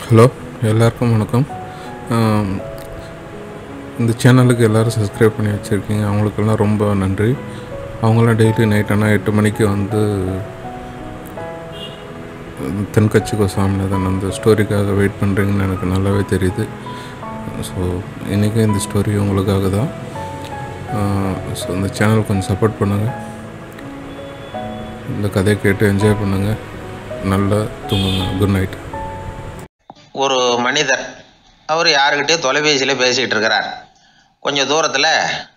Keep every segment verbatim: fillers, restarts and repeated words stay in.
Hello, எல்லாருக்கும் வணக்கம். ஆம், இந்த சேனலுக்கு எல்லோரும் சப்ஸ்கிரைப் பண்ணி வச்சுருக்கீங்க. அவங்களுக்கெல்லாம் ரொம்ப நன்றி. அவங்களாம் டெய்லி நைட் ஆனால் எட்டு மணிக்கு வந்து தென்கட்சி கோசாமிநாதன் அந்த ஸ்டோரிக்காக வெயிட் பண்ணுறீங்கன்னு எனக்கு நல்லாவே தெரியுது. ஸோ இன்றைக்கும் இந்த ஸ்டோரி உங்களுக்காக தான். ஸோ இந்த சேனல் கொஞ்சம் சப்போர்ட் பண்ணுங்கள். இந்த கதையை கேட்டு என்ஜாய் பண்ணுங்கள். நல்லா தூங்குங்க. Good night. ஒரு மனிதர் அவர் யாருக்கிட்டே தொலைபேசியில் பேசிகிட்டு இருக்கிறார். கொஞ்சம் தூரத்தில்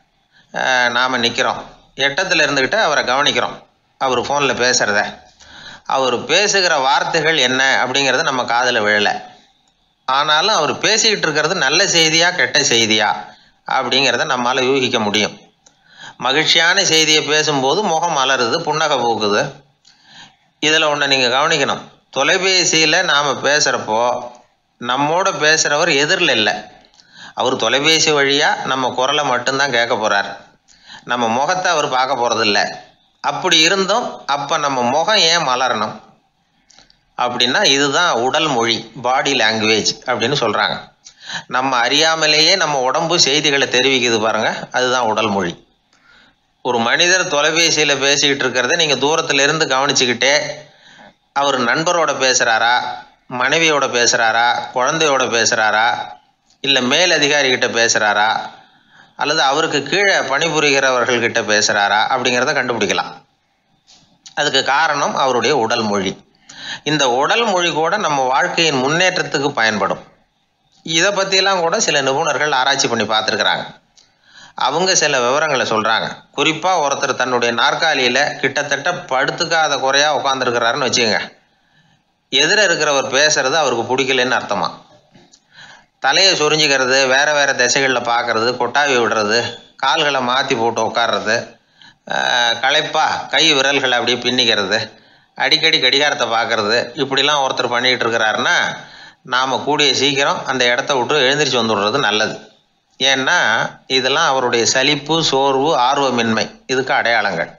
நாம் நிற்கிறோம். எட்டத்தில் இருந்துக்கிட்டு அவரை கவனிக்கிறோம். அவர் ஃபோனில் பேசுகிறத, அவர் பேசுகிற வார்த்தைகள் என்ன அப்படிங்கிறது நம்ம காதில் விழலை. ஆனாலும் அவர் பேசிக்கிட்டு இருக்கிறது நல்ல செய்தியா கெட்ட செய்தியா அப்படிங்கிறத நம்மளால் யூகிக்க முடியும். மகிழ்ச்சியான செய்தியை பேசும்போது முகம் மலருது, புன்னகை பூக்குது. இதில் ஒன்று நீங்கள் கவனிக்கணும். தொலைபேசியில் நாம் பேசுகிறப்போ நம்மோட பேசுகிறவர் எதிரில் இல்லை. அவர் தொலைபேசி வழியாக நம்ம குரலை மட்டும்தான் கேட்க போகிறார். நம்ம முகத்தை அவர் பார்க்க போகிறதில்ல. அப்படி இருந்தும் அப்போ நம்ம முகம் ஏன் மலரணும் அப்படின்னா இதுதான் உடல் மொழி, பாடி லாங்குவேஜ் அப்படின்னு சொல்கிறாங்க. நம்ம அறியாமலேயே நம்ம உடம்பு செய்திகளை தெரிவிக்குது பாருங்கள், அதுதான் உடல் மொழி. ஒரு மனிதர் தொலைபேசியில் பேசிக்கிட்டு இருக்கிறத நீங்கள் தூரத்தில் இருந்து கவனிச்சுக்கிட்டே அவர் நண்பரோட பேசுகிறாரா, மனைவியோட பேசுகிறாரா, குழந்தையோட பேசுகிறாரா, இல்லை மேல் அதிகாரிகிட்ட பேசுகிறாரா, அல்லது அவருக்கு கீழே பணிபுரிகிறவர்கள்கிட்ட பேசுகிறாரா அப்படிங்கிறத கண்டுபிடிக்கலாம். அதுக்கு காரணம் அவருடைய உடல் மொழி. இந்த உடல் மொழி கூட நம்ம வாழ்க்கையின் முன்னேற்றத்துக்கு பயன்படும். இதை பற்றிலாம் கூட சில நிபுணர்கள் ஆராய்ச்சி பண்ணி பார்த்துருக்குறாங்க. அவங்க சில விவரங்களை சொல்கிறாங்க. குறிப்பாக ஒருத்தர் தன்னுடைய நாற்காலியில் கிட்டத்தட்ட படுத்துக்காத குறையாக உட்காந்துருக்கிறாருன்னு வச்சுக்கோங்க. எதிர இருக்கிறவர் பேசுறது அவருக்கு பிடிக்கலன்னு அர்த்தமா. தலையை சொரிஞ்சிக்கிறது, வேறு வேறு திசைகளில் பார்க்குறது, கொட்டாவி விடுறது, கால்களை மாற்றி போட்டு உட்கார்றது, களைப்பாக கை விரல்களை அப்படியே பின்னிக்கிறது, அடிக்கடி கடிகாரத்தை பார்க்குறது, இப்படிலாம் ஒருத்தர் பண்ணிக்கிட்டு இருக்கிறாருன்னா நாம் கூடிய சீக்கிரம் அந்த இடத்த விட்டு எழுந்திரிச்சு வந்துடுறது நல்லது. ஏன்னா இதெல்லாம் அவருடைய சலிப்பு, சோர்வு, ஆர்வமின்மை இதுக்கு அடையாளங்கள்.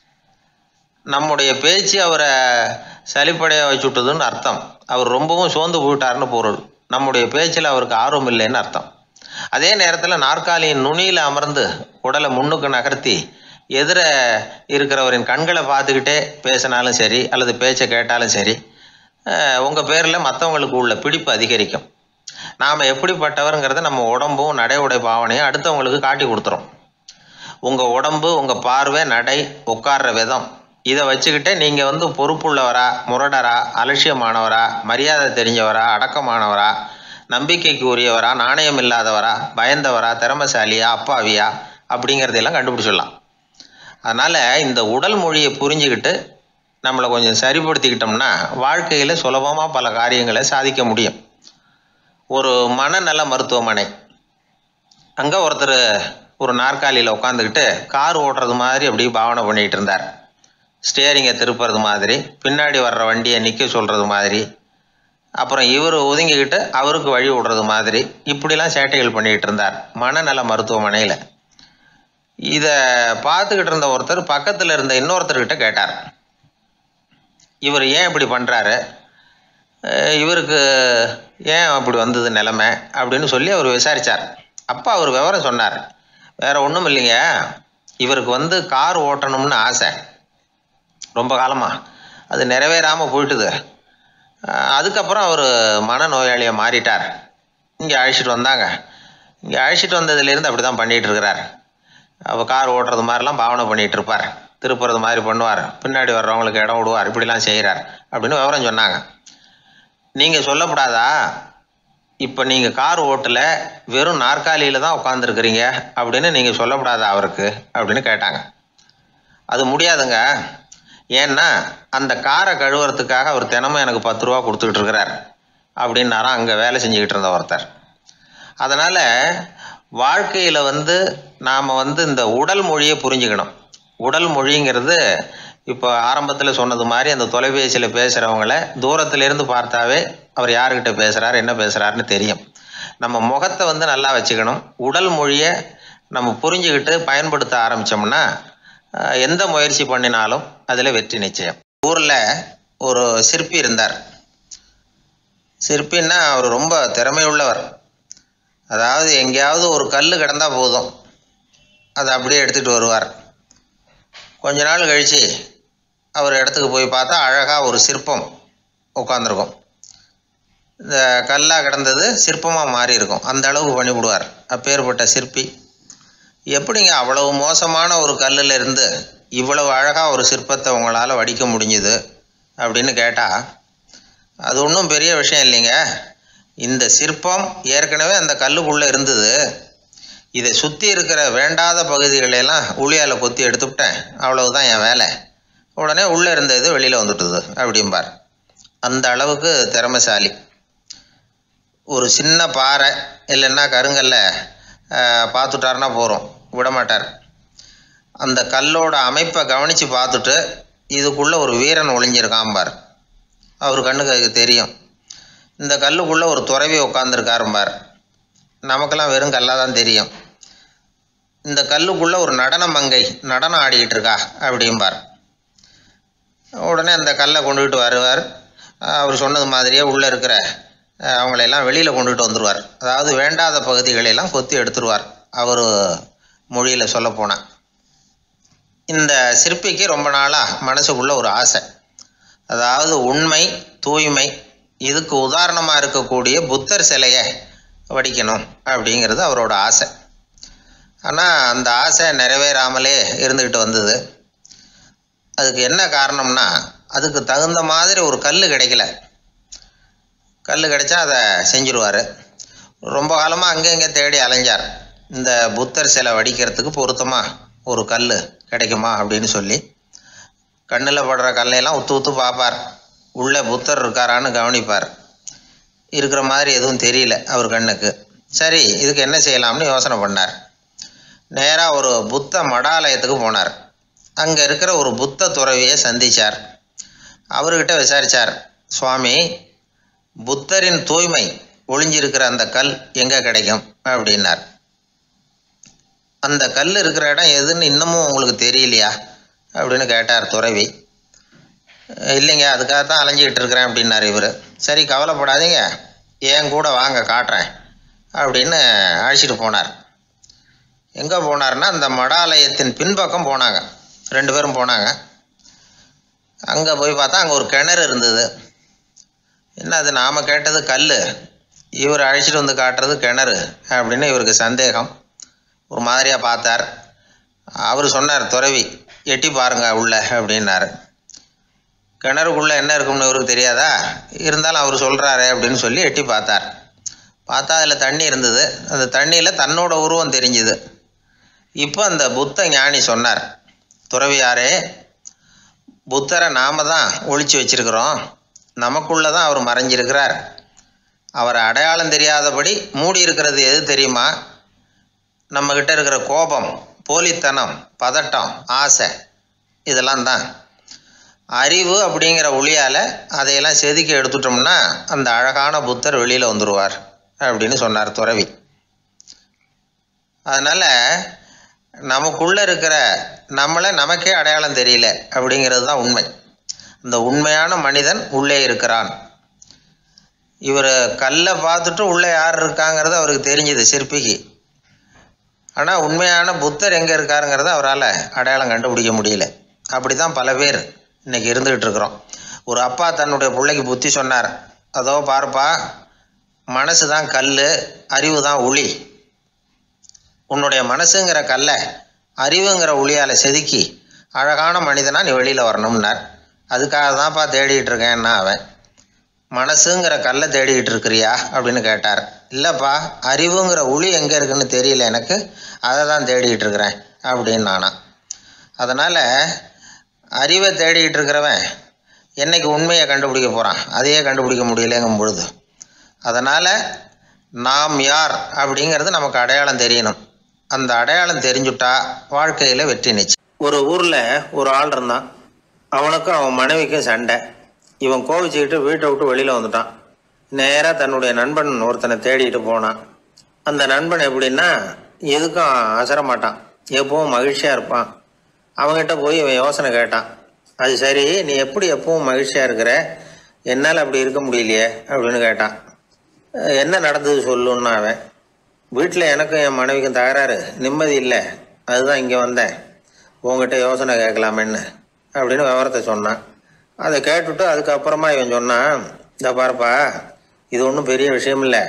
நம்முடைய பேச்சு அவரை சலிப்படைய வச்சுட்டுதுன்னு அர்த்தம். அவர் ரொம்பவும் சோர்ந்து போயிட்டாருன்னு பொருள். நம்முடைய பேச்சில் அவருக்கு ஆர்வம் இல்லைன்னு அர்த்தம். அதே நேரத்தில் நாற்காலியின் நுனியில் அமர்ந்து உடலை முன்னுக்கு நகர்த்தி எதிர இருக்கிறவரின் கண்களை பார்த்துக்கிட்டே பேசினாலும் சரி, அல்லது பேச்சை கேட்டாலும் சரி, உங்கள் பேரில் மற்றவங்களுக்கு உள்ள பிடிப்பு அதிகரிக்கும். நாம் எப்படிப்பட்டவருங்கிறத நம்ம உடம்பும் நடை உடை பாவனையும் அடுத்தவங்களுக்கு காட்டி கொடுத்துரும். உங்கள் உடம்பு, உங்கள் பார்வை, நடை, உட்கார்ற விதம், இதை வச்சுக்கிட்டே நீங்கள் வந்து பொறுப்புள்ளவரா, முரடரா, அலட்சியமானவரா, மரியாதை தெரிஞ்சவரா, அடக்கமானவரா, நம்பிக்கைக்கு உரியவரா, நாணயம் இல்லாதவரா, பயந்தவரா, திறமைசாலியா, அப்பாவியா அப்படிங்கிறதையெல்லாம் கண்டுபிடிச்சிடலாம். அதனால் இந்த உடல் மொழியை புரிஞ்சுக்கிட்டு நம்மளை கொஞ்சம் சரிப்படுத்திக்கிட்டோம்னா வாழ்க்கையில் சுலபமாக பல காரியங்களை சாதிக்க முடியும். ஒரு மனநல மருத்துவமனை, அங்கே ஒருத்தர் ஒரு நாற்காலியில் உட்காந்துக்கிட்டு கார் ஓட்டுறது மாதிரி அப்படி பாவனை பண்ணிகிட்டு இருந்தார். ஸ்டியரிங்கை திருப்புறது மாதிரி, பின்னாடி வர்ற வண்டியை நிற்க சொல்கிறது மாதிரி, அப்புறம் இவர் ஒதுங்கிக்கிட்டு அவருக்கு வழி விடுறது மாதிரி, இப்படிலாம் சேட்டைகள் பண்ணிக்கிட்டு இருந்தார் மனநல மருத்துவமனையில். இதை பார்த்துக்கிட்டு இருந்த ஒருத்தர் பக்கத்தில் இருந்த இன்னொருத்தர்கிட்ட கேட்டார், இவர் ஏன் இப்படி பண்ணுறாரு, இவருக்கு ஏன் அப்படி வந்தது நிலைமை அப்படின்னு சொல்லி அவர் விசாரித்தார். அப்போ அவர் விவரம் சொன்னார். வேறு ஒன்றும் இல்லைங்க, இவருக்கு வந்து கார் ஓட்டணும்னு ஆசை ரொம்ப காலமாக, அது நிறைவேறாமல் போயிட்டுது. அதுக்கப்புறம் அவர் மனநோயாளியை மாறிட்டார். இங்கே அழைச்சிட்டு வந்தாங்க. இங்கே அழைச்சிட்டு வந்ததுலேருந்து அப்படி தான் பண்ணிகிட்டு இருக்கிறார். அவர் கார் ஓட்டுறது மாதிரிலாம் பாவனை பண்ணிகிட்டு இருப்பார், திருப்புறது மாதிரி பண்ணுவார், பின்னாடி வர்றவங்களுக்கு இடம் விடுவார், இப்படிலாம் செய்கிறார் அப்படின்னு விவரம் சொன்னாங்க. நீங்கள் சொல்லப்படாதா, இப்போ நீங்கள் கார் ஓட்டல, வெறும் நாற்காலியில் தான் உட்காந்துருக்குறீங்க அப்படின்னு நீங்கள் சொல்லப்படாதா அவருக்கு அப்படின்னு கேட்டாங்க. அது முடியாதுங்க, ஏன்னா அந்த காரை கழுவுறதுக்காக அவர் தினமும் எனக்கு பத்து ரூபா கொடுத்துக்கிட்டு இருக்கிறார் அப்படின்னாராம் அங்கே வேலை செஞ்சுக்கிட்டு இருந்த ஒருத்தர். அதனால் வாழ்க்கையில் வந்து நாம் வந்து இந்த உடல் மொழியை புரிஞ்சுக்கணும். உடல் மொழிங்கிறது இப்போ ஆரம்பத்தில் சொன்னது மாதிரி அந்த தொலைபேசியில் பேசுகிறவங்கள தூரத்திலேருந்து பார்த்தாவே அவர் யாருக்கிட்ட பேசுகிறார், என்ன பேசுகிறாருன்னு தெரியும். நம்ம முகத்தை வந்து நல்லா வச்சுக்கணும். உடல் மொழியை நம்ம புரிஞ்சுக்கிட்டு பயன்படுத்த ஆரம்பித்தோம்னா எந்த முயற்சி பண்ணினாலும் அதில் வெற்றி நிச்சயம். ஊரில் ஒரு சிற்பி இருந்தார். சிற்பின்னா அவர் ரொம்ப திறமையுள்ளவர். அதாவது எங்கேயாவது ஒரு கல் கிடந்தால் போதும், அதை அப்படியே எடுத்துகிட்டு வருவார். கொஞ்ச நாள் கழித்து அவர் இடத்துக்கு போய் பார்த்தா அழகாக ஒரு சிற்பம் உட்காந்துருக்கும். இந்த கல்லாக கிடந்தது சிற்பமாக மாறி இருக்கும். அந்த அளவுக்கு பண்ணிவிடுவார். அப்பேற்பட்ட சிற்பி. எப்படிங்க அவ்வளவு மோசமான ஒரு கல்லில் இருந்து இவ்வளவு அழகாக ஒரு சிற்பத்தை உங்களால் வடிக்க முடிஞ்சுது அப்படின்னு கேட்டால், அது ஒன்றும் பெரிய விஷயம் இல்லைங்க. இந்த சிற்பம் ஏற்கனவே அந்த கல்லுக்குள்ளே இருந்தது. இதை சுற்றி இருக்கிற வேண்டாத பகுதிகளெல்லாம் உளியால் கொத்தி எடுத்துவிட்டேன், அவ்வளவுதான் என் வேலை. உடனே உள்ளே இருந்தது வெளியில் வந்துட்டுது அப்படிம்பார். அந்த அளவுக்கு திறமைசாலி. ஒரு சின்ன பாறை இல்லைன்னா கருங்கல்ல பார்த்துட்டாருன்னா போகிறோம், விடமாட்டார். அந்த கல்லோட அமைப்பை கவனித்து பார்த்துட்டு இதுக்குள்ளே ஒரு வீரன் ஒளிஞ்சிருக்காம்பார். அவர் கண்ணுக்கு தெரியும். இந்த கல்லுக்குள்ளே ஒரு துறவி உட்காந்துருக்காரும்பார். நமக்கெல்லாம் வெறும் கல்லாக தான் தெரியும். இந்த கல்லுக்குள்ளே ஒரு நடன மங்கை நடனம் ஆடிக்கிட்டு இருக்கா அப்படிம்பார். உடனே அந்த கல்லை கொண்டுகிட்டு வருவார். அவர் சொன்னது மாதிரியே உள்ளே இருக்கிற அவங்களையெல்லாம் வெளியில் கொண்டுகிட்டு வந்துடுவார். அதாவது வேண்டாத பகுதிகளெல்லாம் கொத்தி எடுத்துருவார், அவர் மொழியில் சொல்லப்போனால். இந்த சிற்பிக்கு ரொம்ப நாளாக மனசுக்குள்ளே ஒரு ஆசை. அதாவது உண்மை, தூய்மை, இதுக்கு உதாரணமாக இருக்கக்கூடிய புத்தர் சிலையை வடிக்கணும் அப்படிங்கிறது அவரோட ஆசை. ஆனால் அந்த ஆசை நிறைவேறாமலே இருந்துக்கிட்டு வந்தது. அதுக்கு என்ன காரணம்னா, அதுக்கு தகுந்த மாதிரி ஒரு கல் கிடைக்கல. கல் கிடைச்சா அதை செஞ்சுருவார். ரொம்ப காலமாக அங்கே இங்கே தேடி அலைஞ்சார். இந்த புத்தர் சிலை வடிக்கிறதுக்கு பொருத்தமாக ஒரு கல் கிடைக்குமா அப்படின்னு சொல்லி கண்ணில் படுற கல்லையெல்லாம் உத்து உத்து பார்ப்பார். உள்ளே புத்தர் இருக்காரான்னு கவனிப்பார். இருக்கிற மாதிரி எதுவும் தெரியல அவர் கண்ணுக்கு. சரி, இதுக்கு என்ன செய்யலாம்னு யோசனை பண்ணார். நேராக ஒரு புத்த மடாலயத்துக்கு போனார். அங்கே இருக்கிற ஒரு புத்த துறவியை சந்தித்தார். அவர்கிட்ட விசாரித்தார், சுவாமி, புத்தரின் தூய்மை ஒளிஞ்சிருக்கிற அந்த கல் எங்கே கிடைக்கும் அப்படின்னார். அந்த கல் இருக்கிற இடம் எதுன்னு இன்னமும் உங்களுக்கு தெரியலையா அப்படின்னு கேட்டார் துறவி. இல்லைங்க, அதுக்காகத்தான் அலைஞ்சிக்கிட்டு இருக்கிறேன் அப்படின்னார் இவர். சரி, கவலைப்படாதீங்க, ஏன் கூட வாங்க காட்டுறேன் அப்படின்னு அழைச்சிட்டு போனார். எங்கே போனார்னா, அந்த மடாலயத்தின் பின்பக்கம் போனாங்க. ரெண்டு பேரும் போனாங்க. அங்கே போய் பார்த்தா அங்கே ஒரு கிணறு இருந்தது. என்ன அது, நாம் கேட்டது கல், இவர் அழைச்சிட்டு வந்து காட்டுறது கிணறு அப்படின்னு இவருக்கு சந்தேகம். ஒரு மாதிரியாக பார்த்தார். அவர் சொன்னார், துறவி எட்டி பாருங்க உள்ள அப்படின்னாரு. கிணறுக்குள்ளே என்ன இருக்கும்னு இவருக்கு தெரியாதா, இருந்தாலும் அவர் சொல்கிறாரு அப்படின்னு சொல்லி எட்டி பார்த்தார். பார்த்தா அதில் தண்ணி இருந்தது. அந்த தண்ணியில் தன்னோட உருவம் தெரிஞ்சுது. இப்போ அந்த புத்த ஞானி சொன்னார், துறவியாரே, புத்தரை நாம தான் ஒழிச்சு வச்சிருக்கிறோம், நமக்குள்ளே தான் அவர் மறைஞ்சிருக்கிறார். அவரை அடையாளம் தெரியாதபடி மூடி இருக்கிறது எது தெரியுமா? நம்மக்கிட்ட இருக்கிற கோபம், போலித்தனம், பதட்டம், ஆசை, இதெல்லாம் தான். அறிவு அப்படிங்கிற ஒளியால் அதையெல்லாம் செதுக்கி எடுத்துட்டோம்னா அந்த அழகான புத்தர் வெளியில் வந்துடுவார் அப்படின்னு சொன்னார் துறவி. அதனால் நமக்குள்ளே இருக்கிற நம்மளை நமக்கே அடையாளம் தெரியல அப்படிங்கிறது தான் உண்மை. இந்த உண்மையான மனிதன் உள்ளே இருக்கிறான். இவர் கல்லை பார்த்துட்டு உள்ளே யார் இருக்காங்கிறது அவருக்கு தெரிஞ்சுது சிற்பிக்கு. ஆனால் உண்மையான புத்தர் எங்கே இருக்காருங்கிறத அவரால் அடையாளம் கண்டுபிடிக்க முடியல. அப்படி தான் பல பேர் இன்றைக்கி இருந்துக்கிட்டு இருக்கிறோம். ஒரு அப்பா தன்னுடைய பிள்ளைக்கு புத்தி சொன்னார், அதோ பார்ப்பா, மனசு தான் கல், அறிவு தான் உளி. உன்னுடைய மனசுங்கிற கல்லை அறிவுங்கிற ஒளியால் செதுக்கி அழகான மனிதனாக நீ வெளியில் வரணும்னார். அதுக்காக தான்ப்பா தேடிகிட்டு இருக்கேன்னா அவன். மனசுங்கிற கல்லை தேடிக்கிட்டு இருக்கிறியா அப்படின்னு கேட்டார். இல்லைப்பா, அறிவுங்கிற ஒளி எங்கே இருக்குன்னு தெரியல எனக்கு, அதை தான் தேடிக்கிட்டு இருக்கிறேன் அப்படின்னு நானா. அதனால் அறிவை தேடிக்கிட்டு இருக்கிறவன் என்னைக்கு உண்மையை கண்டுபிடிக்க போகிறான், அதையே கண்டுபிடிக்க முடியலைங்கும் பொழுது. அதனால் நாம் யார் அப்படிங்கிறது நமக்கு அடையாளம் தெரியணும். அந்த அடையாளம் தெரிஞ்சுட்டா வாழ்க்கையில் வெற்றி நிச்சயம். ஒரு ஊரில் ஒரு ஆள் இருந்தான். அவனுக்கும் அவன் மனைவிக்கும் சண்டை. இவன் கோவிச்சுக்கிட்டு வீட்டை விட்டு வெளியில் வந்துட்டான். நேராக தன்னுடைய நண்பன் ஒருத்தனை தேடிட்டு போனான். அந்த நண்பன் எப்படின்னா, எதுக்கும் அசரமாட்டான், எப்பவும் மகிழ்ச்சியாக இருப்பான். அவங்ககிட்ட போய் இவன் யோசனை கேட்டான். அது சரி, நீ எப்படி எப்பவும் மகிழ்ச்சியாக இருக்கிற, என்னால் அப்படி இருக்க முடியலையே அப்படின்னு கேட்டான். என்ன நடந்தது சொல்லுன்னா அவன், வீட்டில் எனக்கும் என் மனைவிக்கும் தகராறு, நிம்மதி இல்லை, அதுதான் இங்கே வந்தேன், உங்ககிட்ட யோசனை கேட்கலாமேன்னு அப்படின்னு விவரத்தை சொன்னான். அதை கேட்டுவிட்டு அதுக்கப்புறமா இவன் சொன்னான், இந்த பாருப்பா, இது ஒன்றும் பெரிய விஷயம் இல்லை,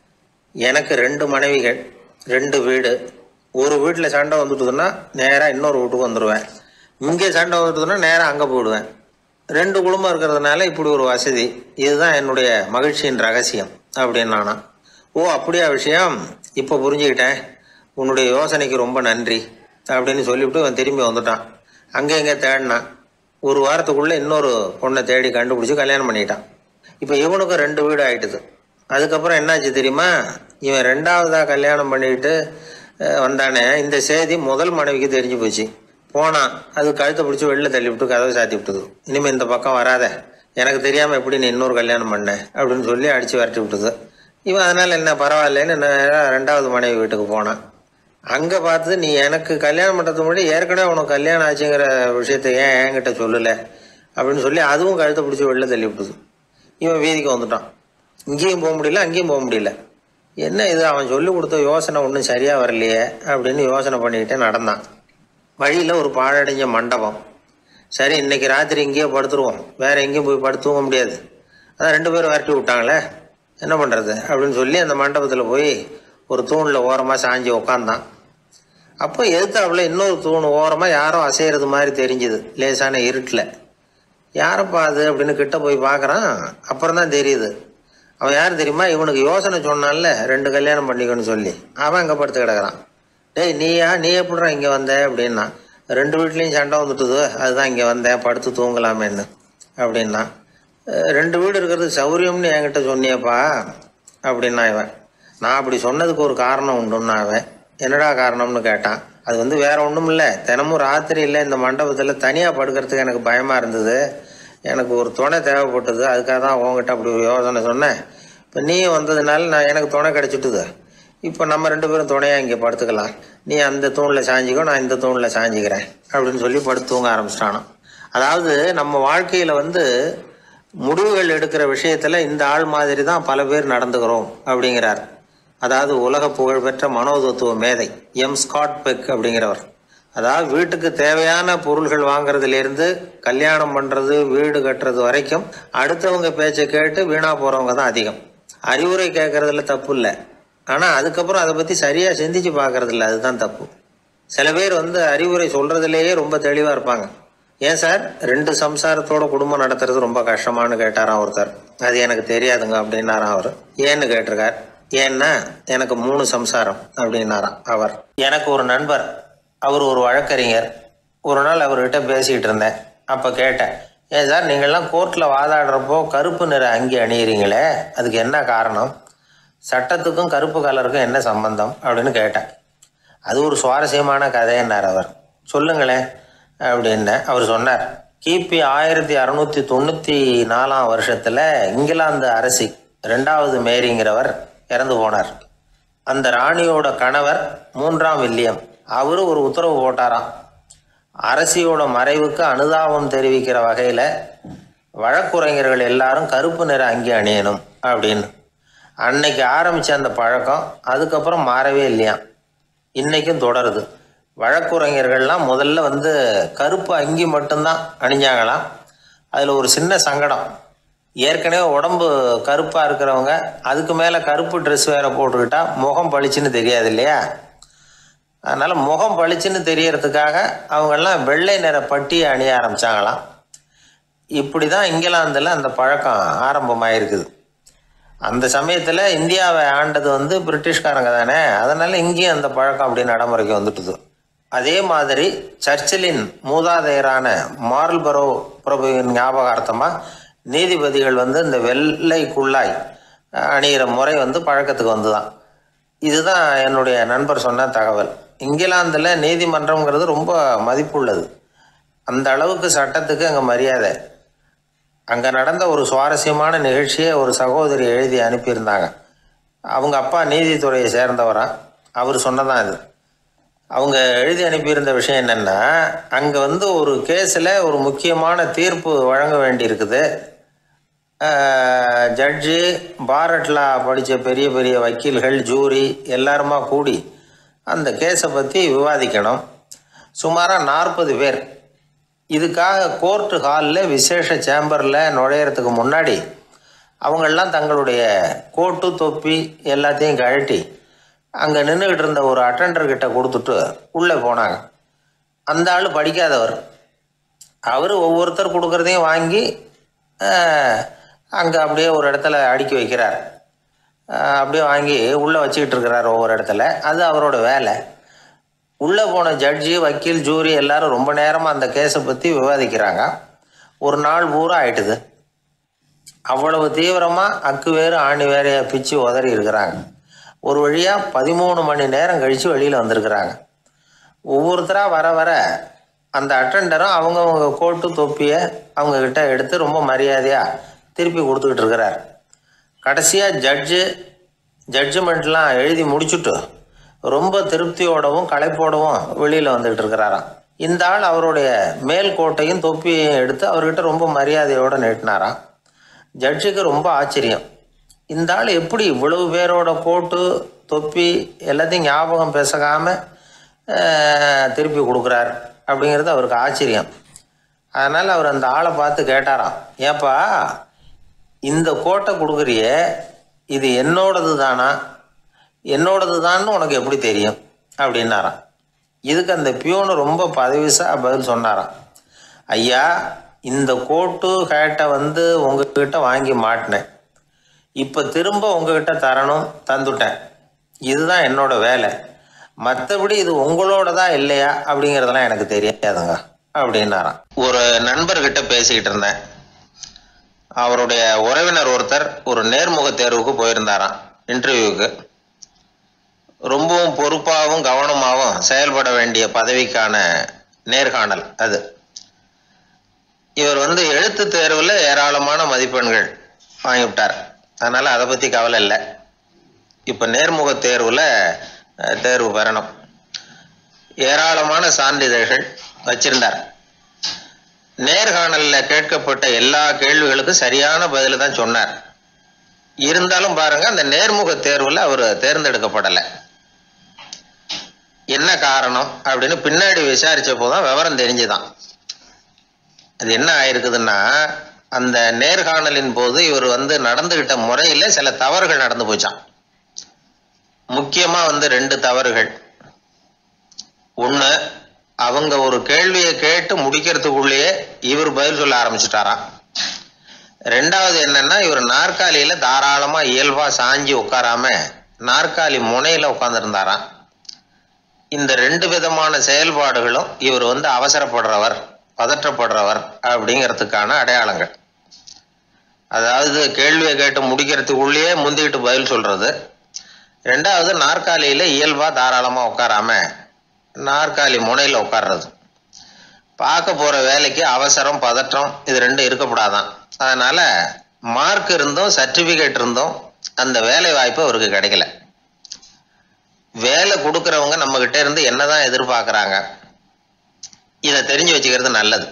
எனக்கு ரெண்டு மனைவிகள், ரெண்டு வீடு, ஒரு வீட்டில் சண்டை வந்துட்டுதுன்னா நேராக இன்னொரு வீட்டுக்கு வந்துடுவேன், இங்கே சண்டை வந்துட்டுதுன்னா நேராக அங்கே போயிடுவேன், ரெண்டு குடும்பம் இருக்கிறதுனால இப்படி ஒரு வசதி, இதுதான் என்னுடைய மகிழ்ச்சியின் ரகசியம் அப்படின்னு நானா. ஓ அப்படியா விஷயம், இப்போ புரிஞ்சுக்கிட்டேன், உன்னுடைய யோசனைக்கு ரொம்ப நன்றி அப்படின்னு சொல்லிவிட்டு அவன் திரும்பி வந்துட்டான். அங்கே இங்கே தேடினான். ஒரு வாரத்துக்குள்ளே இன்னொரு பொண்ணை தேடி கண்டுபிடிச்சி கல்யாணம் பண்ணிட்டான். இப்போ இவனுக்கும் ரெண்டு வீடு ஆகிட்டுது. அதுக்கப்புறம் என்னாச்சு தெரியுமா, இவன் ரெண்டாவதாக கல்யாணம் பண்ணிக்கிட்டு வந்தானே, இந்த செய்தி முதல் மனைவிக்கு தெரிஞ்சு போச்சு. போனான், அது கழுத்தை பிடிச்சி வெளில தள்ளி விட்டு கதவை சாத்தி விட்டுது. இனிமேல் இந்த பக்கம் வராத, எனக்கு தெரியாமல் எப்படி நீ இன்னொரு கல்யாணம் பண்ண அப்படின்னு சொல்லி அடித்து விரட்டி விட்டுது. இவன் அதனால் என்ன பரவாயில்லன்னு நான் ரெண்டாவது மனைவி வீட்டுக்கு போனான். அங்கே பார்த்து, நீ எனக்கு கல்யாணம் பண்ணுறதுக்கு முன்னாடி ஏற்கனவே உனக்கு கல்யாணம் ஆச்சுங்கிற விஷயத்த ஏன் என்கிட்ட சொல்லலை அப்படின்னு சொல்லி அதுவும் கழுத்தை பிடிச்சி வெளில தள்ளி விட்டுது. இவன் வீதிக்கு வந்துட்டான். இங்கேயும் போக முடியல, அங்கேயும் போக முடியல. என்ன இது, அவன் சொல்லி கொடுத்த யோசனை ஒன்றும் சரியாக வரலையே அப்படின்னு யோசனை பண்ணிக்கிட்டே நடந்தான். வழியில் ஒரு பாழடைஞ்ச மண்டபம். சரி, இன்னைக்கு ராத்திரி இங்கேயே படுத்துருவோம், வேற எங்கேயும் போய் படுத்துவங்க முடியாது, அதான் ரெண்டு பேரும் விரட்டி விட்டாங்களே, என்ன பண்ணுறது அப்படின்னு சொல்லி அந்த மண்டபத்தில் போய் ஒரு தூணில் ஓரமாக சாஞ்சி உக்காந்தான். அப்போ எதிர்த்தாப்புல இன்னொரு தூண் ஓரமாக யாரோ அசைகிறது மாதிரி தெரிஞ்சுது, லேசான இருட்டில். யாரப்பா அது அப்படின்னு கிட்ட போய் பார்க்குறான். அப்புறம் தான் தெரியுது, அவன் யார் தெரியுமா, இவனுக்கு யோசனை சொன்னான்ல ரெண்டு கல்யாணம் பண்ணிக்கணும்னு சொல்லி, அவன் அங்கே படுத்து கிடக்குறான். டேய் நீயா, நீ எப்படிடா இங்கே வந்த அப்படின்னா, ரெண்டு வீட்லேயும் சண்டை வந்துட்டுது, அதுதான் இங்கே வந்தேன், படுத்து தூங்கலாமேன்னு அப்படின்னா. ரெண்டு வீடு இருக்கிறது சௌரியம்னு என்கிட்ட சொன்னியப்பா அப்படின்னா இவன். நான் அப்படி சொன்னதுக்கு ஒரு காரணம் உண்டுன்னா அவன். என்னடா காரணம்னு கேட்டான். அது வந்து வேற ஒன்றும் இல்லை, தினமும் ராத்திரியில் இந்த மண்டபத்தில் தனியாக படுக்கிறதுக்கு எனக்கு பயமாக இருந்தது, எனக்கு ஒரு துணை தேவைப்பட்டது, அதுக்காக தான் உங்ககிட்ட அப்படி ஒரு யோசனை சொன்னேன். இப்போ நீ வந்ததுனால நான் எனக்கு துணை கிடச்சிட்டுது, இப்போ நம்ம ரெண்டு பேரும் துணையாக இங்கே படுத்துக்கலாம், நீ அந்த தூணில் சாஞ்சிக்கோ, நான் இந்த தூணில் சாஞ்சிக்கிறேன் அப்படின்னு சொல்லி படுத்து தூங்க ஆரம்பிச்சிட்டானோ. அதாவது நம்ம வாழ்க்கையில் வந்து முடிவுகள் எடுக்கிற விஷயத்தில் இந்த ஆள் மாதிரி தான் பல பேர் நடந்துக்கிறோம் அப்படிங்கிறார். அதாவது உலக புகழ்பெற்ற மனோதத்துவ மேதை எம் ஸ்காட் பெக் அப்படிங்கிறவர். அதாவது வீட்டுக்கு தேவையான பொருள்கள் வாங்குறதுலேருந்து கல்யாணம் பண்ணுறது, வீடு கட்டுறது வரைக்கும் அடுத்தவங்க பேச்சை கேட்டு வீணாக போகிறவங்க தான் அதிகம். அறிவுரை கேட்குறதுல தப்பு இல்லை, ஆனால் அதுக்கப்புறம் அதை பற்றி சரியாக சிந்திச்சு பார்க்கறதில்ல, அதுதான் தப்பு. சில பேர் வந்து அறிவுரை சொல்கிறதுலேயே ரொம்ப தெளிவாக இருப்பாங்க. ஏன் சார் ரெண்டு சம்சாரத்தோட குடும்பம் நடத்துறது ரொம்ப கஷ்டமானு கேட்டாராம் ஒருத்தர். அது எனக்கு தெரியாதுங்க அப்படின்னாராம் அவர். ஏன்னு கேட்டிருக்கார். ஏன்னா எனக்கு மூணு சம்சாரம் அப்படின்னாராம் அவர். எனக்கு ஒரு நண்பர், அவர் ஒரு வழக்கறிஞர். ஒரு நாள் அவர்கிட்ட பேசிகிட்டு இருந்தேன். அப்போ கேட்டேன், ஏன் சார் நீங்கள்லாம் கோர்ட்டில் வாதாடுறப்போ கருப்பு நிற அங்கி அணியிறீங்களே, அதுக்கு என்ன காரணம், சட்டத்துக்கும் கருப்பு கலருக்கும் என்ன சம்பந்தம் அப்படின்னு கேட்டேன். அது ஒரு சுவாரஸ்யமான கதைன்னார் அவர். சொல்லுங்களேன் அப்படின்னு அவர் சொன்னார். கிபி ஆயிரத்தி அறுநூற்றி தொண்ணூற்றி நாலாம் வருஷத்தில் இங்கிலாந்து அரசி ரெண்டாவது மேரிங்கிறவர் இறந்து போனார். அந்த ராணியோட கணவர் மூன்றாம் வில்லியம், அவரு ஒரு உத்தரவு போட்டாராம், அரசியோட மறைவுக்கு அனுதாபம் தெரிவிக்கிற வகையில் வழக்குரைஞர்கள் எல்லாரும் கருப்பு நிற அங்கி அணியணும் அப்படின்னு. அன்னைக்கு ஆரம்பித்த அந்த பழக்கம் அதுக்கப்புறம் மாறவே இல்லையா, இன்னைக்கும் தொடருது. வழக்குரைஞர்கள்லாம் முதல்ல வந்து கருப்பு அங்கி மட்டும்தான் அணிஞ்சாங்களாம். அதில் ஒரு சின்ன சங்கடம், ஏற்கனவே உடம்பு கருப்பாக இருக்கிறவங்க அதுக்கு மேலே கருப்பு ட்ரெஸ் வேறு போட்டுக்கிட்டா முகம் பளிச்சுன்னு தெரியாது இல்லையா. அதனால் முகம் பளிச்சுன்னு தெரியறதுக்காக அவங்கெல்லாம் வெள்ளை நிற பட்டியை அணிய ஆரம்பித்தாங்களாம். இப்படி தான் இங்கிலாந்தில் அந்த பழக்கம் ஆரம்பமாயிருக்குது. அந்த சமயத்தில் இந்தியாவை ஆண்டது வந்து பிரிட்டிஷ்காரங்க தானே, அதனால் இங்கேயும் அந்த பழக்கம் அப்படி நடைமுறைக்கு வந்துட்டுது. அதே மாதிரி சர்ச்சிலின் மூதாதையரான மார்ல்பரோ பிரபுவின் ஞாபகார்த்தமாக நீதிபதிகள் வந்து இந்த வெள்ளை குள்ளாய் அணிகிற முறை வந்து பழக்கத்துக்கு வந்து தான். இதுதான் என்னுடைய நண்பர் சொன்ன தகவல். இங்கிலாந்தில் நீதிமன்றம்ங்கிறது ரொம்ப மதிப்புள்ளது. அந்த அளவுக்கு சட்டத்துக்கு அங்கே மரியாதை. அங்கே நடந்த ஒரு சுவாரஸ்யமான நிகழ்ச்சியை ஒரு சகோதரி எழுதி அனுப்பியிருந்தாங்க. அவங்க அப்பா நீதித்துறையை சேர்ந்தவரா, அவர் சொன்னதான் இது. அவங்க எழுதி அனுப்பியிருந்த விஷயம் என்னென்னா, அங்கே வந்து ஒரு கேஸில் ஒரு முக்கியமான தீர்ப்பு வழங்க வேண்டியிருக்குது. ஜட்ஜு, பாரட்லா படித்த பெரிய பெரிய வக்கீல்கள், ஜூரி எல்லாருமா கூடி அந்த கேஸை பற்றி விவாதிக்கணும். சுமாராக நாற்பது பேர். இதுக்காக கோர்ட்டு ஹாலில் விசேஷ சேம்பரில் நுழையிறதுக்கு முன்னாடி அவங்களெலாம் தங்களுடைய கோட்டு தொப்பி எல்லாத்தையும் கழட்டி அங்கே நின்றுக்கிட்டு இருந்த ஒரு அட்டெண்டர்கிட்ட கொடுத்துட்டு உள்ளே போனாங்க. அந்த ஆள் படிக்காதவர். அவர் ஒவ்வொருத்தர் கொடுக்குறதையும் வாங்கி அங்கே அப்படியே ஒரு இடத்துல அடுக்கி வைக்கிறார். அப்படியே வாங்கி உள்ளே வச்சுக்கிட்டு இருக்கிறார் ஒவ்வொரு இடத்துல. அது அவரோட வேலை. உள்ளே போன ஜட்ஜி, வக்கீல், ஜூரி எல்லாரும் ரொம்ப நேரமாக அந்த கேஸை பற்றி விவாதிக்கிறாங்க. ஒரு நாள் பூரா ஆயிட்டுது. அவ்வளவு தீவிரமாக அக்கு வேறு ஆணி வேறையாக பிச்சு உதறி இருக்கிறாங்க. ஒரு வழியாக பதிமூணு மணி நேரம் கழித்து வெளியில் வந்திருக்கிறாங்க. ஒவ்வொருத்தராக வர வர அந்த அட்டெண்டரும் அவங்கவுங்க கோட்டு தொப்பியை அவங்கக்கிட்ட எடுத்து ரொம்ப மரியாதையாக திருப்பி கொடுத்துக்கிட்டு இருக்கிறார். கடைசியாக ஜட்ஜு ஜட்ஜ்மெண்ட்லாம் எழுதி முடிச்சுட்டு ரொம்ப திருப்தியோடவும் களைப்போடவும் வெளியில் வந்துக்கிட்டு இருக்கிறாராம். இந்த ஆள் அவருடைய மேல் கோட்டையும் தொப்பியையும் எடுத்து அவர்கிட்ட ரொம்ப மரியாதையோடு நீட்டினாராம். ஜட்ஜுக்கு ரொம்ப ஆச்சரியம். இந்த ஆள் எப்படி இவ்வளவு பேரோட கோட்டு தொப்பி எல்லாத்தையும் ஞாபகம் பேசகாமல் திருப்பி கொடுக்குறார் அப்படிங்கிறது அவருக்கு ஆச்சரியம். அதனால் அவர் அந்த ஆளை பார்த்து கேட்டாராம், ஏப்பா இந்த கோட்டை கொடுக்குறிய, இது என்னோடது தானா, என்னோடது தான்னு உனக்கு எப்படி தெரியும் அப்படின்னாராம். இதுக்கு அந்த பியூனு ரொம்ப பதவிசாக பதில் சொன்னாராம், ஐயா இந்த கோட்டு ஹேட்டை வந்து உங்ககிட்ட வாங்கி மாட்டினேன், இப்போ திரும்ப உங்ககிட்ட தரணும், தந்துட்டேன், இதுதான் என்னோட வேலை, மற்றபடி இது உங்களோட தான் இல்லையா அப்படிங்கிறதெல்லாம் எனக்கு தெரியாதுங்க அப்படின்னாராம். ஒரு நண்பர்கிட்ட பேசிக்கிட்டு இருந்தேன். அவருடைய உறவினர் ஒருத்தர் ஒரு நேர்முக தேர்வுக்கு போயிருந்தாராம், இன்டர்வியூக்கு. ரொம்பவும் பொறுப்பாகவும் கவனமாகவும் செயல்பட வேண்டிய பதவிக்கான நேர்காணல் அது. இவர் வந்து எழுத்து தேர்வில் ஏராளமான மதிப்பெண்கள் வாங்கிவிட்டார். அதனால் அதை பற்றி கவலை இல்லை. இப்போ நேர்முக தேர்வில் தேர்வு பெறணும். ஏராளமான சான்றிதழ்கள் வச்சிருந்தார். நேர்காணலில் கேட்கப்பட்ட எல்லா கேள்விகளுக்கும் சரியான பதில் தான் சொன்னார். இருந்தாலும் பாருங்க, அந்த நேர்முக தேர்வில் அவர் தேர்ந்தெடுக்கப்படலை. என்ன காரணம் அப்படின்னு பின்னாடி விசாரிச்ச போதுதான் விவரம் தெரிஞ்சுதான். அது என்ன ஆயிருக்குதுன்னா, அந்த நேர்காணலின் போது இவர் வந்து நடந்துகிட்ட முறையில சில தவறுகள் நடந்து போச்சான். முக்கியமா வந்து ரெண்டு தவறுகள். ஒண்ணு, அவங்க ஒரு கேள்வியை கேட்டு முடிக்கிறதுக்குள்ளேயே இவர் பதில் சொல்ல ஆரம்பிச்சுட்டாராம். ரெண்டாவது என்னன்னா, இவர் நாற்காலியில தாராளமா இயல்பா சாஞ்சி உட்காராம நாற்காலி முனையில உட்கார்ந்துருந்தாராம். இந்த ரெண்டு விதமான செயல்பாடுகளும் இவர் வந்து அவசரப்படுறவர், பதற்றப்படுறவர் அப்படிங்கிறதுக்கான அடையாளங்கள். அதாவது கேள்வியை கேட்டு முடிக்கிறதுக்குள்ளேயே முந்திக்கிட்டு பதில் சொல்றது. ரெண்டாவது, நாற்காலியில இயல்பா தாராளமா உட்காராம நாற்காலி முனையில உட்கார்றது. பார்க்க போற வேலைக்கு அவசரம், பதற்றம் இது ரெண்டும் இருக்கக்கூடாதான். அதனால மார்க் இருந்தும் சர்டிபிகேட் இருந்தும் அந்த வேலை வாய்ப்பு அவருக்கு கிடைக்கல. வேலை கொடுக்கறவங்க நம்ம கிட்ட இருந்து என்னதான் எதிர்பார்க்கறாங்க, இதை தெரிஞ்சு வச்சுக்கிறது நல்லது.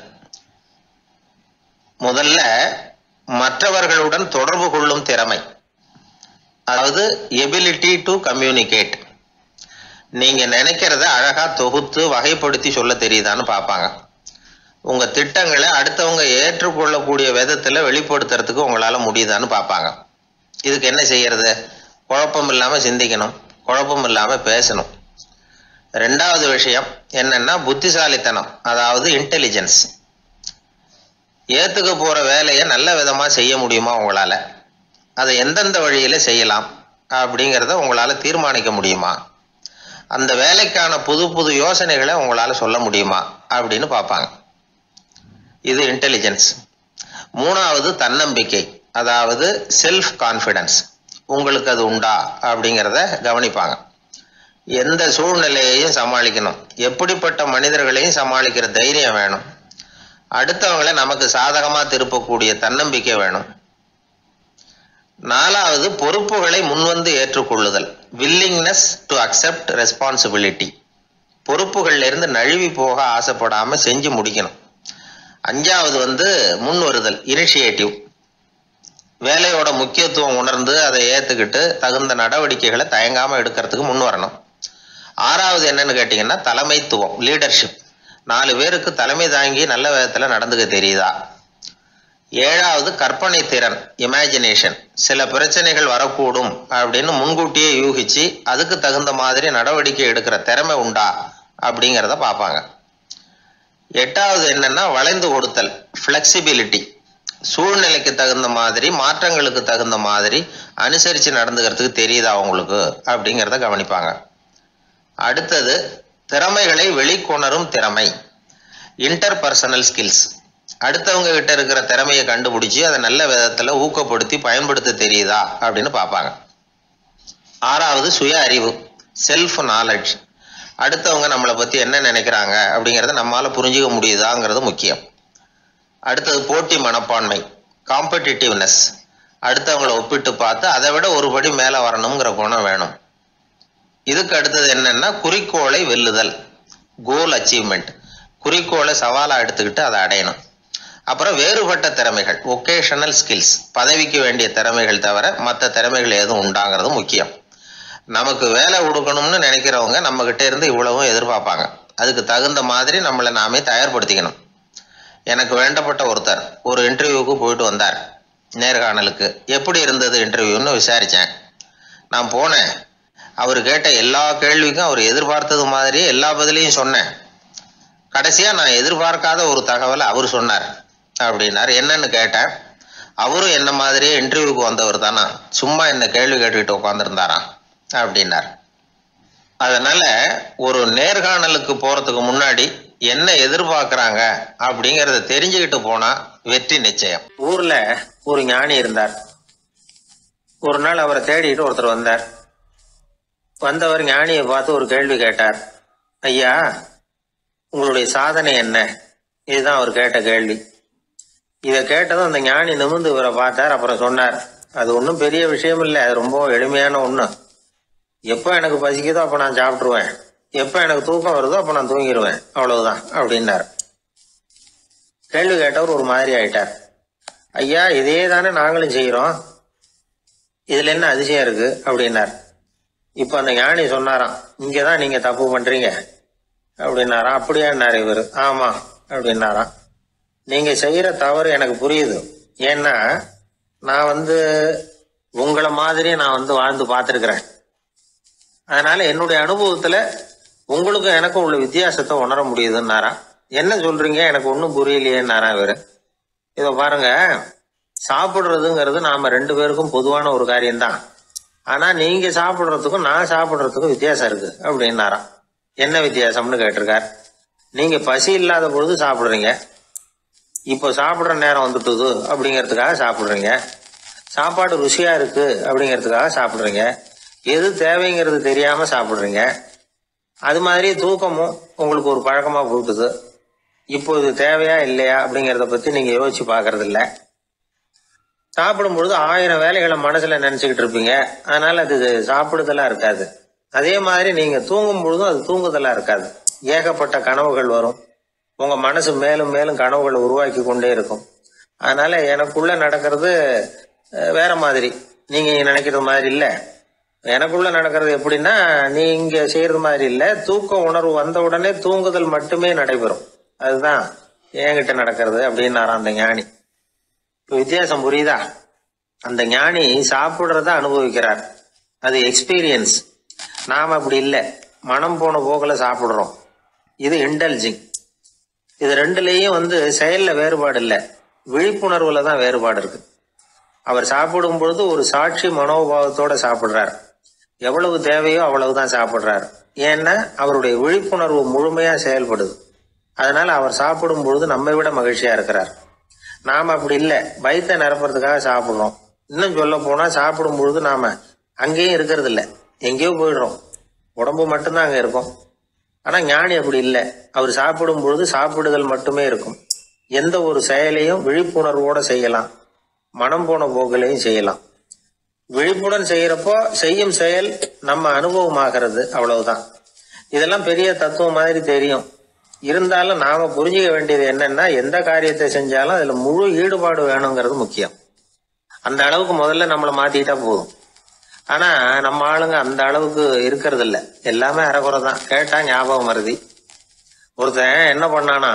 முதல்ல மற்றவர்களுடன் தொடர்பு கொள்ளும் திறமை, அதாவது எபிலிட்டி டு கம்யூனிகேட். நீங்க நினைக்கிறத அழகா தொகுத்து வகைப்படுத்தி சொல்ல தெரியுதான்னு பார்ப்பாங்க. உங்க திட்டங்களை அடுத்தவங்க ஏற்றுக்கொள்ளக்கூடிய விதத்துல வெளிப்படுத்துறதுக்கு உங்களால முடியுதான்னு பார்ப்பாங்க. இதுக்கு என்ன செய்யறது? குழப்பம் இல்லாம சிந்திக்கணும், குழப்பம் இல்லாம பேசணும். ரெண்டாவது விஷயம் என்னன்னா புத்திசாலித்தனம், அதாவது இன்டெலிஜென்ஸ். ஏத்துக்க போற வேலையை நல்ல விதமா செய்ய முடியுமா உங்களால, அதை எந்தெந்த வழியில செய்யலாம் அப்படிங்கிறத உங்களால தீர்மானிக்க முடியுமா, அந்த வேலைக்கான புது புது யோசனைகளை உங்களால சொல்ல முடியுமா அப்படின்னு பார்ப்பாங்க. இது இன்டெலிஜென்ஸ். மூணாவது தன்னம்பிக்கை, அதாவது செல்ஃப் கான்ஃபிடன்ஸ். உங்களுக்கு அது உண்டா அப்படிங்கிறத கவனிப்பாங்க. எந்த சூழ்நிலையையும் சமாளிக்கணும், எப்படிப்பட்ட மனிதர்களையும் சமாளிக்கிற தைரியம் வேணும், அடுத்தவங்களை நமக்கு சாதகமா திருப்பக்கூடிய தன்னம்பிக்கை வேணும். நாலாவது பொறுப்புகளை முன்வந்து ஏற்றுக்கொள்ளுதல், வில்லிங்னஸ் டு அக்செப்ட் ரெஸ்பான்சிபிலிட்டி. பொறுப்புகள்ல இருந்து நழுவி போக ஆசைப்படாம செஞ்சு முடிக்கணும். அஞ்சாவது வந்து முன் வருதல், இனிஷியேட்டிவ். வேலையோட முக்கியத்துவம் உணர்ந்து அதை ஏற்றுக்கிட்டு தகுந்த நடவடிக்கைகளை தயங்காமல் எடுக்கிறதுக்கு முன் வரணும். ஆறாவது என்னன்னு கேட்டிங்கன்னா தலைமைத்துவம், லீடர்ஷிப். நாலு பேருக்கு தலைமை தாங்கி நல்ல விதத்தில் நடந்துக்க தெரியுதா. ஏழாவது கற்பனை திறன், இமேஜினேஷன். சில பிரச்சனைகள் வரக்கூடும் அப்படின்னு முன்கூட்டியே யூகிச்சு அதுக்கு தகுந்த மாதிரி நடவடிக்கை எடுக்கிற திறமை உண்டா அப்படிங்கிறத பார்ப்பாங்க. எட்டாவது என்னன்னா வளைந்து கொடுத்தல், ஃப்ளெக்சிபிலிட்டி. சூழ்நிலைக்கு தகுந்த மாதிரி, மாற்றங்களுக்கு தகுந்த மாதிரி அனுசரித்து நடந்துக்கிறதுக்கு தெரியுதா அவங்களுக்கு அப்படிங்கிறத கவனிப்பாங்க. அடுத்தது திறமைகளை வெளிக்கொணரும் திறமை, இன்டர்பர்சனல் ஸ்கில்ஸ். அடுத்தவங்க கிட்ட இருக்கிற திறமையை கண்டுபிடிச்சி அதை நல்ல விதத்தில் ஊக்கப்படுத்தி பயன்படுத்த தெரியுதா அப்படின்னு பார்ப்பாங்க. ஆறாவது சுய அறிவு, செல்ஃப் நாலேஜ். அடுத்தவங்க நம்மளை பற்றி என்ன நினைக்கிறாங்க அப்படிங்கிறத நம்மளால் புரிஞ்சிக்க முடியுதாங்கிறது முக்கியம். அடுத்தது போட்டி மனப்பான்மை, காம்படிட்டிவ்னஸ். அடுத்தவங்களை ஒப்பிட்டு பார்த்து அதை விட ஒரு படி மேலே வரணுங்கிற குணம் வேணும். இதுக்கு அடுத்தது என்னன்னா குறிக்கோளை வெல்லுதல், கோல் அச்சீவ்மெண்ட். குறிக்கோளை சவாலாக எடுத்துக்கிட்டு அதை அடையணும். அப்புறம் வேறுபட்ட திறமைகள், ஒகேஷனல் ஸ்கில்ஸ். பதவிக்கு வேண்டிய திறமைகள் தவிர மற்ற திறமைகள் எதுவும் உண்டாங்கிறது முக்கியம். நமக்கு வேலை கொடுக்கணும்னு நினைக்கிறவங்க நம்மக்கிட்ட இருந்து இவ்வளவும் எதிர்பார்ப்பாங்க. அதுக்கு தகுந்த மாதிரி நம்மளை நாமே தயார்படுத்திக்கணும். எனக்கு வேண்டப்பட்ட ஒருத்தர் ஒரு இன்டர்வியூவுக்கு போயிட்டு வந்தார், நேர்காணலுக்கு. எப்படி இருந்தது இன்டர்வியூன்னு விசாரித்தேன். நான் போனேன். அவர் கேட்ட எல்லா கேள்விக்கும் அவர் எதிர்பார்த்தது மாதிரியே எல்லா பதிலையும் சொன்னேன். கடைசியாக நான் எதிர்பார்க்காத ஒரு தகவலை அவர் சொன்னார் அப்படின்னார். என்னன்னு கேட்டேன். அவரும் என்ன மாதிரியே இன்டர்வியூக்கு வந்தவர் தானா, சும்மா என்ன கேள்வி கேட்டுக்கிட்டு உட்காந்துருந்தாராம் அப்படின்னார். அதனால ஒரு நேர்காணலுக்கு போறதுக்கு முன்னாடி என்ன எதிர்பார்க்கறாங்க அப்படிங்கறத தெரிஞ்சுக்கிட்டு போனா வெற்றி நிச்சயம். ஊர்ல ஒரு ஞானி இருந்தார். ஒரு நாள் அவரை தேடிட்டு ஒருத்தர் வந்தார். வந்தவர் ஞானியை பார்த்து ஒரு கேள்வி கேட்டார். ஐயா, உங்களுடைய சாதனை என்ன? இதுதான் அவர் கேட்ட கேள்வி. இதை கேட்டதும் அந்த ஞானி நிமிர்ந்து இவரை பார்த்தார். அப்புறம் சொன்னார், அது ஒன்றும் பெரிய விஷயம் இல்லை, அது ரொம்ப எளிமையான ஒன்று. எப்போ எனக்கு பசிக்குதோ அப்போ நான் சாப்பிட்ருவேன், எப்போ எனக்கு தூக்கம் வருதோ அப்போ நான் தூங்கிடுவேன், அவ்வளவுதான் அப்படின்னார். கேள்வி கேட்டவர் ஒரு மாதிரி ஆயிட்டார். ஐயா, இதே தானே நாங்களும் செய்கிறோம், இதில் என்ன அதிசயம் இருக்கு அப்படின்னார். இப்போ அந்த ஞானி சொன்னாராம், இங்கே தான் நீங்கள் தப்பு பண்ணுறீங்க அப்படின்னாராம். அப்படியான்னார் இவர். ஆமாம் அப்படின்னாராம். நீங்கள் செய்கிற தவறு எனக்கு புரியுது. ஏன்னா நான் வந்து உங்களை மாதிரி நான் வந்து வாழ்ந்து பார்த்துருக்குறேன். அதனால என்னுடைய அனுபவத்தில் உங்களுக்கும் எனக்கும் உள்ள வித்தியாசத்தை உணர முடியுதுன்னாராம். என்ன சொல்றீங்க, எனக்கு ஒன்றும் புரியலையேன்னாரா இவர். இதை பாருங்க, சாப்பிட்றதுங்கிறது நாம ரெண்டு பேருக்கும் பொதுவான ஒரு காரியம்தான். ஆனா நீங்க சாப்பிட்றதுக்கும் நான் சாப்பிட்றதுக்கும் வித்தியாசம் இருக்கு அப்படின்னாராம். என்ன வித்தியாசம்னு கேட்டிருக்கார். நீங்க பசி இல்லாத பொழுது சாப்பிட்றீங்க, இப்போ சாப்பிட்ற நேரம் வந்துட்டுது அப்படிங்கிறதுக்காக சாப்பிட்றீங்க. சாப்பாடு ருசியா இருக்கு அப்படிங்கிறதுக்காக சாப்பிட்றீங்க. எது தேவைங்கிறது தெரியாம சாப்பிட்றீங்க. அது மாதிரி தூக்கமும் உங்களுக்கு ஒரு பழக்கமா போட்டுது. இப்போ இது தேவையா இல்லையா அப்படிங்கிறத பத்தி நீங்க யோசிச்சு பாக்குறது இல்லை. சாப்பிடும் பொழுது ஆயிரம் வேலைகளை மனசுல நினைச்சுக்கிட்டு இருப்பீங்க, அதனால அது சாப்பிடுதலா இருக்காது. அதே மாதிரி நீங்க தூங்கும் பொழுதும் அது தூங்குதலா இருக்காது. ஏகப்பட்ட கனவுகள் வரும். உங்க மனசு மேலும் மேலும் கனவுகளை உருவாக்கி கொண்டே இருக்கும். அதனால எனக்குள்ள நடக்கிறது வேற மாதிரி, நீங்க நினைக்கிறது மாதிரி இல்ல. எனக்குள்ள நடக்கிறது எப்படின்னா, நீங்க செய்யறது மாதிரி இல்ல. தூக்க உணர்வு வந்த உடனே தூங்குதல் மட்டுமே நடைபெறும். அதுதான் என்கிட்ட நடக்கிறது அப்படின்னாராம் அந்த ஞானி. இப்போ வித்தியாசம் புரியுதா? அந்த ஞானி சாப்பிடுறத அனுபவிக்கிறார், அது எக்ஸ்பீரியன்ஸ். நாம அப்படி இல்லை, மனம் போன போக்குல சாப்பிடுறோம். இது இன்டெலிஜிங். இது ரெண்டுலேயும் வந்து செயல்ல வேறுபாடு இல்லை, விழிப்புணர்வுல தான் வேறுபாடு இருக்கு. அவர் சாப்பிடும் பொழுது ஒரு சாட்சி மனோபாவத்தோட சாப்பிடுறார். எவ்வளவு தேவையோ அவ்வளவுதான் சாப்பிடுறார். ஏன்னா அவருடைய விழிப்புணர்வு முழுமையா செயல்படுது. அதனால அவர் சாப்பிடும் பொழுது நம்மை விட மகிழ்ச்சியா இருக்கிறார். நாம அப்படி இல்லை, வயிற்றை நிரப்புறதுக்காக சாப்பிடுறோம். இன்னும் சொல்ல போனா சாப்பிடும் பொழுது நாம அங்கேயும் இருக்கிறது இல்லை, எங்கேயோ போயிடுறோம். உடம்பு மட்டும்தான் அங்க இருக்கும். ஆனா ஞானி அப்படி இல்லை. அவர் சாப்பிடும் பொழுது சாப்பிடுதல் மட்டுமே இருக்கும். எந்த ஒரு செயலையும் விழிப்புணர்வோட செய்யலாம், மனம் போன போக்கிலையும் செய்யலாம். விழிப்புடன் செய்யறப்போ செய்யும் செயல் நம்ம அனுபவமாகிறது, அவ்வளவுதான். இதெல்லாம் பெரிய தத்துவம் மாதிரி தெரியும். இருந்தாலும் நாம புரிஞ்சுக்க வேண்டியது என்னன்னா, எந்த காரியத்தை செஞ்சாலும் அதுல முழு ஈடுபாடு வேணுங்கிறது முக்கியம். அந்த அளவுக்கு முதல்ல நம்மளை மாத்திக்கிட்டா போதும். ஆனா நம்ம ஆளுங்க அந்த அளவுக்கு இருக்கிறது இல்ல, எல்லாமே அரைக்குறை தான். கேட்டா ஞாபகம் மருதி. ஒருத்தன் என்ன பண்ணானா,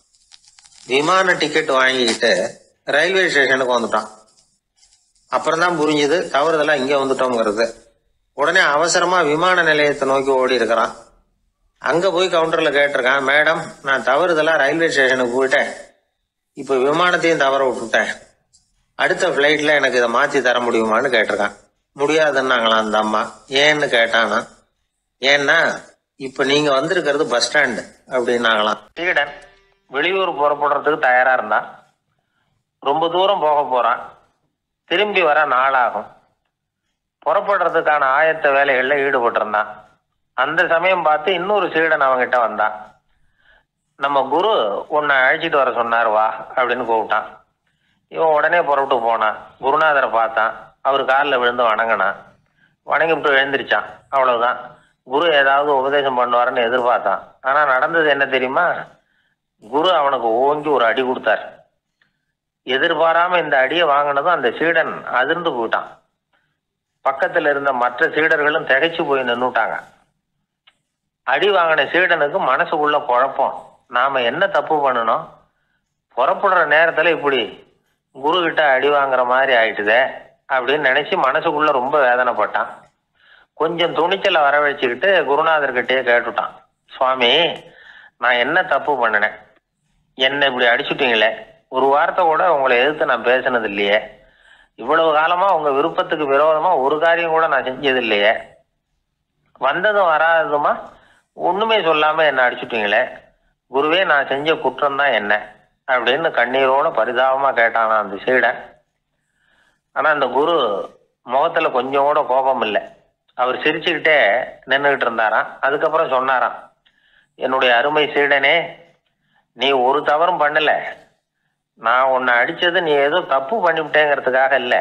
விமான டிக்கெட் வாங்கிக்கிட்டு ரயில்வே ஸ்டேஷனுக்கு வந்துட்டான். அப்புறம் தான் புரிஞ்சுது தவறுதெல்லாம் இங்க வந்துட்டோங்கிறது. உடனே அவசரமா விமான நிலையத்தை நோக்கி ஓடி இருக்கிறான். அங்க போய் கவுண்டர்ல கேட்டிருக்கான், மேடம் நான் தவறுதெல்லாம் ரயில்வே ஸ்டேஷனுக்கு போயிட்டேன், இப்ப விமானத்தையும் தவற விட்டுட்டேன், அடுத்த பிளைட்ல எனக்கு இதை மாத்தி தர முடியுமான்னு கேட்டிருக்கான். முடியாதுன்னாங்களாம் அந்த அம்மா. ஏன்னு கேட்டானா, ஏன்னா இப்ப நீங்க வந்திருக்கிறது பஸ் ஸ்டாண்டு அப்படின்னாங்களாம். சீடன் வெளியூர் புறப்படுறதுக்கு தயாரா இருந்தான். ரொம்ப தூரம் போக போறான், திரும்பி வர நாளாகும். புறப்படுறதுக்கான ஆயத்த வேலைகள்ல ஈடுபட்டிருந்தான். அந்த சமயம் பார்த்து இன்னொரு சீடன் அவங்கிட்ட வந்தான். நம்ம குரு உன்னை அழைச்சிட்டு வர சொன்னார் வா அப்படின்னு கூப்பிட்டான். இவன் உடனே புறப்பட்டு போனான். குருநாதரை பார்த்தான். அவர் காலில் விழுந்து வணங்கினான். வணங்கிவிட்டு எழுந்திரிச்சான். அவ்வளவுதான். குரு ஏதாவது உபதேசம் பண்ணுவாருன்னு எதிர்பார்த்தான். ஆனா நடந்தது என்ன தெரியுமா? குரு அவனுக்கு ஓங்கி ஒரு அடி கொடுத்தார். எதிர்பாராம இந்த அடியை வாங்கினதும் அந்த சீடன் அதிர்ந்து போயிட்டான். பக்கத்துல இருந்த மற்ற சீடர்களும் திகைச்சு போய் நின்னுட்டாங்க. அடி வாங்கின சீடனுக்கு மனசுக்குள்ள குழப்பம். நாம என்ன தப்பு பண்ணணும், புறப்படுற நேரத்துல இப்படி குரு கிட்ட அடி வாங்குற மாதிரி ஆயிட்டுதே அப்படின்னு நினைச்சு மனசுக்குள்ள ரொம்ப வேதனைப்பட்டான். கொஞ்சம் துணிச்சலை வரவழைச்சுக்கிட்டு குருநாதர்கிட்டயே கேட்டுட்டான், சுவாமி நான் என்ன தப்பு பண்ணினேன், என்ன இப்படி அடிச்சுட்டீங்களே, ஒரு வார்த்தை கூட உங்களை எதிர்த்து நான் பேசினது இல்லையே, இவ்வளவு காலமா உங்க விருப்பத்துக்கு விரோதமா ஒரு காரியம் கூட நான் செஞ்சது இல்லையே, வந்ததும் வராததுமா ஒண்ணுமே சொல்லாம என்ன அடிச்சுட்டீங்களே, குருவே நான் செஞ்ச குற்றம் தான் என்ன அப்படின்னு கண்ணீரோட பரிதாபமா கேட்டானா அந்த சீடன். ஆனா அந்த குரு முகத்துல கொஞ்சம் கூட கோபம் இல்லை. அவர் சிரிச்சுக்கிட்டே நின்றுகிட்டு இருந்தாராம். அதுக்கப்புறம் சொன்னாராம், என்னுடைய அருமை சீடனே, நீ ஒரு தவறும் பண்ணல, நான் உன்னை அடிச்சது நீ ஏதோ தப்பு பண்ணிவிட்டேங்கிறதுக்காக இல்லை,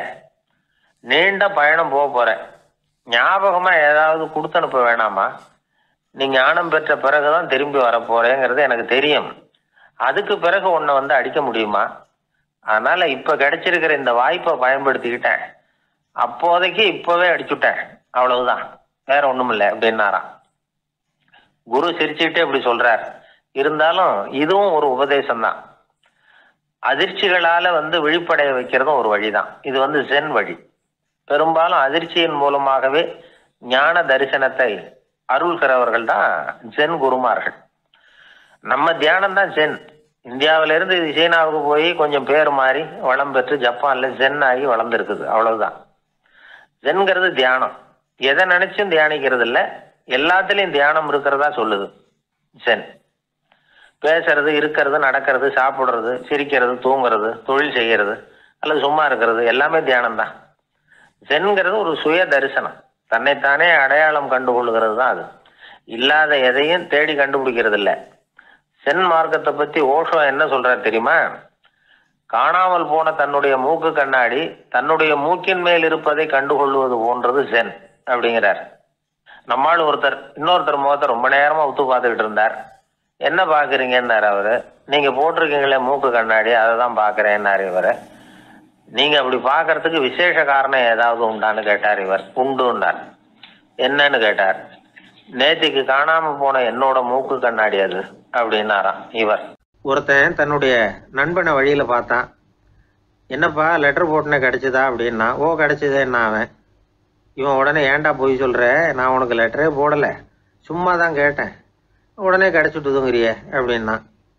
நீண்ட பயணம் போக போற, ஞாபகமா ஏதாவது கொடுத்து அனுப்ப வேணாமா, நீ ஞானம் பெற்ற பிறகுதான் திரும்பி வர போறேங்கிறது எனக்கு தெரியும், அதுக்கு பிறகு உன்னை வந்து அடிக்க முடியுமா, அதனால இப்ப கிடைச்சிருக்கிற இந்த வாய்ப்பை பயன்படுத்திக்கிட்டேன், அப்போதைக்கு இப்பவே அடிச்சுட்டேன், அவ்வளவுதான், வேற ஒண்ணும் இல்லை அப்படின்னாராம். குரு சிரிச்சுக்கிட்டே இப்படி சொல்றார். இருந்தாலும் இதுவும் ஒரு உபதேசம் தான். அதிர்ச்சிகளால வந்து விழிப்படைய வைக்கிறதும் ஒரு வழிதான். இது வந்து ஜென் வழி. பெரும்பாலும் அதிர்ச்சியின் மூலமாகவே ஞான தரிசனத்தை அருள்கிறவர்கள் தான் ஜென் குருமார்கள். நம்ம தியானம் தான் ஜென். இந்தியாவில இருந்து இது சீனாவுக்கு போய் கொஞ்சம் பேர் மாறி வளம் பெற்று ஜப்பான்ல ஜென் ஆகி வளர்ந்துருக்குது, அவ்வளவுதான். ஜென்கிறது தியானம். எதை நினைச்சும் தியானிக்கிறது இல்லை, எல்லாத்துலயும் தியானம் இருக்கிறதா சொல்லுது ஜென். பேசுறது, இருக்கிறது, நடக்கிறது, சாப்பிடுறது, சிரிக்கிறது, தூங்குறது, தொழில் செய்யறது அல்லது சும்மா இருக்கிறது எல்லாமே தியானம் தான். ஜென்கிறது ஒரு சுய தரிசனம், தன்னைத்தானே அடையாளம் கண்டுகொள்ளுகிறது தான் அது. இல்லாத எதையும் தேடி கண்டுபிடிக்கிறது இல்லை. சென் மார்க்கத்தை பத்தி ஓஷோ என்ன சொல்றாரு தெரியுமா? காணாமல் போன தன்னுடைய மூக்கு கண்ணாடி தன்னுடைய மூக்கின் மேல் இருப்பதை கண்டுகொள்வது போன்றது சென் அப்படிங்கிறார். நம்மால் ஒருத்தர் இன்னொருத்தர் முகத்தை ரொம்ப நேரமா உத்து பார்த்துக்கிட்டு இருந்தார். என்ன பாக்குறீங்கன்னாரு அவரு. நீங்க போட்டிருக்கீங்களே மூக்கு கண்ணாடி, அதை தான் பாக்குறேன்னாரு இவரு. நீங்க அப்படி பாக்குறதுக்கு விசேஷ காரணம் ஏதாவது உண்டான்னு கேட்டார் இவர். உண்டுன்னார். என்னன்னு கேட்டார். நேத்திக்கு காணாம போன என்னோட மூக்கு கண்ணாடி அது அப்படின்னாராம் இவர். ஒருத்தன் தன்னுடைய நண்பனை வழியில பார்த்தான். என்னப்பா லெட்டர் போட்டுனே கிடைச்சதா அப்படின்னா. ஓ கிடைச்சதேன்னா அவன். இவன் உடனே ஏன்டா போய் சொல்ற, நான் உனக்கு லெட்டரே போடல, சும்மா தான் கேட்டேன், உடனே கிடைச்சிட்டுதுங்கிறிய அப்படின்னா.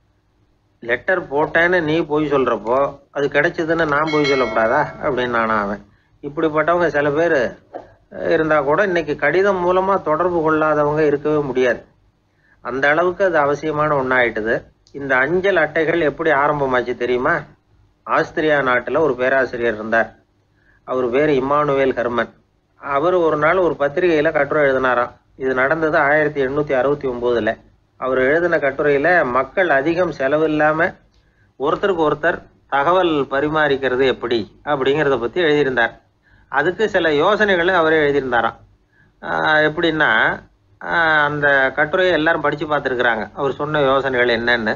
லெட்டர் போட்டேன்னு நீ போய் சொல்றப்போ அது கிடைச்சதுன்னு நான் போய் சொல்லக்கூடாதா அப்படின்னானா அவன். இப்படிப்பட்டவங்க சில பேர் இருந்தா கூட இன்னைக்கு கடிதம் மூலமா தொடர்பு கொள்ளாதவங்க இருக்கவே முடியாது. அந்த அளவுக்கு அது அவசியமான ஒன்னாயிட்டுது. இந்த அஞ்சல் அட்டைகள் எப்படி ஆரம்பமாச்சு தெரியுமா? ஆஸ்திரியா நாட்டுல ஒரு பேராசிரியர் இருந்தார். அவர் பேர் இம்மானுவேல் ஹெர்மன். அவர் ஒரு நாள் ஒரு பத்திரிகையில கட்டுரை எழுதினாராம். இது நடந்தது ஆயிரத்தி எண்ணூத்தி அறுபத்தி ஒன்பதுல. அவர் எழுதின கட்டுரையில மக்கள் அதிகம் செலவு இல்லாம ஒருத்தருக்கு ஒருத்தர் தகவல் பரிமாறிக்கிறது எப்படி அப்படிங்கிறத பத்தி எழுதியிருந்தார். அதுக்கு சில யோசனைகளை அவரே எழுதியிருந்தாராம். எப்படின்னா, அந்த கட்டுரையை எல்லாரும் படிச்சு பார்த்துருக்குறாங்க அவர் சொன்ன யோசனைகள் என்னன்னு.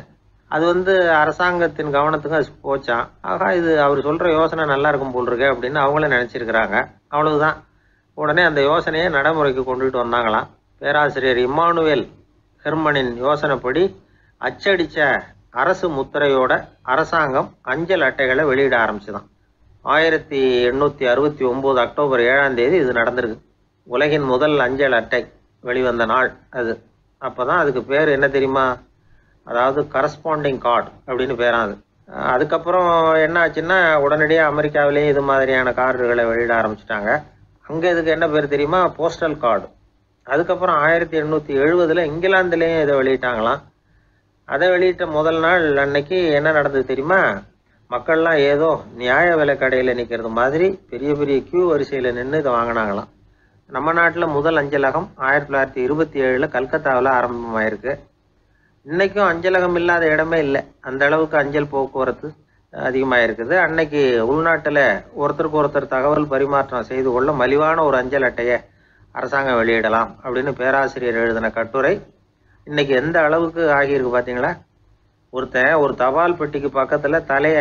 அது வந்து அரசாங்கத்தின் கவனத்துக்கு அது போச்சான். ஆகா, இது அவர் சொல்கிற யோசனை நல்லா இருக்கும் போல் இருக்கு அப்படின்னு அவங்களே நினச்சிருக்கிறாங்க. அவ்வளவுதான். உடனே அந்த யோசனையை நடைமுறைக்கு கொண்டுகிட்டு வந்தாங்களாம். பேராசிரியர் இம்மானுவேல் ஹெர்மனின் யோசனைப்படி அச்சடித்த அரசு முத்திரையோட அரசாங்கம் அஞ்சல் அட்டைகளை வெளியிட ஆரம்பிச்சுதான். ஆயிரத்தி எண்ணூற்றி அறுபத்தி ஒம்பது அக்டோபர் ஏழாம் தேதி இது நடந்திருக்கு. உலகின் முதல் அஞ்சல் அட்டை வெளிவந்த நாள் அது. அப்போ தான் அதுக்கு பேர் என்ன தெரியுமா? அதாவது கரஸ்பாண்டிங் கார்டு அப்படின்னு பேரான் அது. அதுக்கப்புறம் என்ன ஆச்சுன்னா, உடனடியாக அமெரிக்காவிலேயே இது மாதிரியான கார்டுகளை வெளியிட ஆரம்பிச்சிட்டாங்க. அங்கே இதுக்கு என்ன பேர் தெரியுமா? Postal card. அதுக்கப்புறம் ஆயிரத்தி எண்ணூற்றி எழுபதில் இங்கிலாந்துலேயும் இதை வெளியிட்டாங்களாம். அதை வெளியிட்ட முதல் நாள் அன்னைக்கு என்ன நடந்தது தெரியுமா? மக்கள்லாம் ஏதோ நியாய விலை கடையில் நிற்கிறது மாதிரி பெரிய பெரிய கியூ வரிசையில் நின்று இதை வாங்கினாங்களாம். நம்ம நாட்டில் முதல் அஞ்சலகம் ஆயிரத்தி தொள்ளாயிரத்தி இருபத்தி ஏழில் கல்கத்தாவில் ஆரம்பமாயிருக்கு. இன்றைக்கும் அஞ்சலகம் இல்லாத இடமே இல்லை. அந்த அளவுக்கு அஞ்சல் போக்குவரத்து அதிகமாக இருக்குது. அன்னைக்கு உள்நாட்டில் ஒருத்தருக்கு ஒருத்தர் தகவல் பரிமாற்றம் செய்து கொள்ள மலிவான ஒரு அஞ்சல் அட்டையை அரசாங்கம் வெளியிடலாம் அப்படின்னு பேராசிரியர் எழுதின கட்டுரை இன்னைக்கு எந்த அளவுக்கு ஆகியிருக்கு பார்த்தீங்களா? ஒருத்தன் ஒரு தபால் பெட்டிக்கு பக்கத்தில் தலையை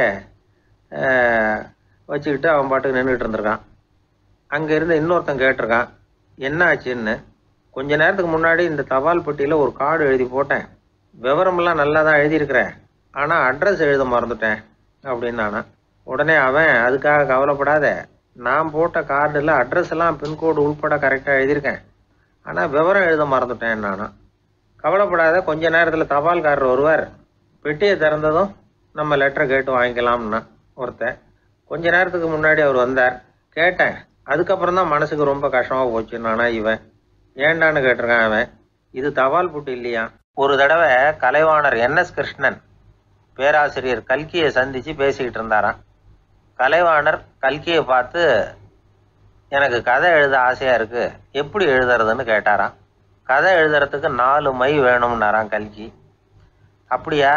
வச்சுக்கிட்டு அவன் பாட்டுக்கு நின்றுட்டு இருந்திருக்கான். அங்கே இருந்து இன்னொருத்தன் கேட்டிருக்கான், என்ன ஆச்சுன்னு. கொஞ்ச நேரத்துக்கு முன்னாடி இந்த தபால் பெட்டியில் ஒரு கார்டு எழுதி போட்டேன், விவரமெல்லாம் நல்லா தான் எழுதியிருக்கிறேன், ஆனால் அட்ரஸ் எழுத மறந்துட்டேன் அப்படின்னு நானா. உடனே அவன், அதுக்காக கவலைப்படாத, நான் போட்ட கார்டில் அட்ரஸ் எல்லாம் பின்கோடு உள்பட கரெக்டாக எழுதியிருக்கேன், ஆனால் விவரம் எழுத மறந்துட்டேன் நானா. கவலைப்படாத, கொஞ்ச நேரத்தில் தபால்காரர் வருவார், பெட்டியை திறந்ததும் நம்ம லெட்டரை கேட்டு வாங்கிக்கலாம்னா ஒருத்தன். கொஞ்ச நேரத்துக்கு முன்னாடி அவர் வந்தார், கேட்டேன், அதுக்கப்புறம் தான் மனசுக்கு ரொம்ப கஷ்டமாக போச்சு நானா. இவன் ஏண்டான்னு கேட்டிருக்கான். அவன், இது தபால் புட்டு இல்லையா. ஒரு தடவை கலைவாணர் என் எஸ் கிருஷ்ணன் பேராசிரியர் கல்கியை சந்தித்து பேசிக்கிட்டு இருந்தாராம். கலைவாணர் கல்கியை பார்த்து, எனக்கு கதை எழுத ஆசையாக இருக்குது, எப்படி எழுதுறதுன்னு கேட்டாராம். கதை எழுதுறதுக்கு நாலு மை வேணும்னாராம் கல்கி. அப்படியா,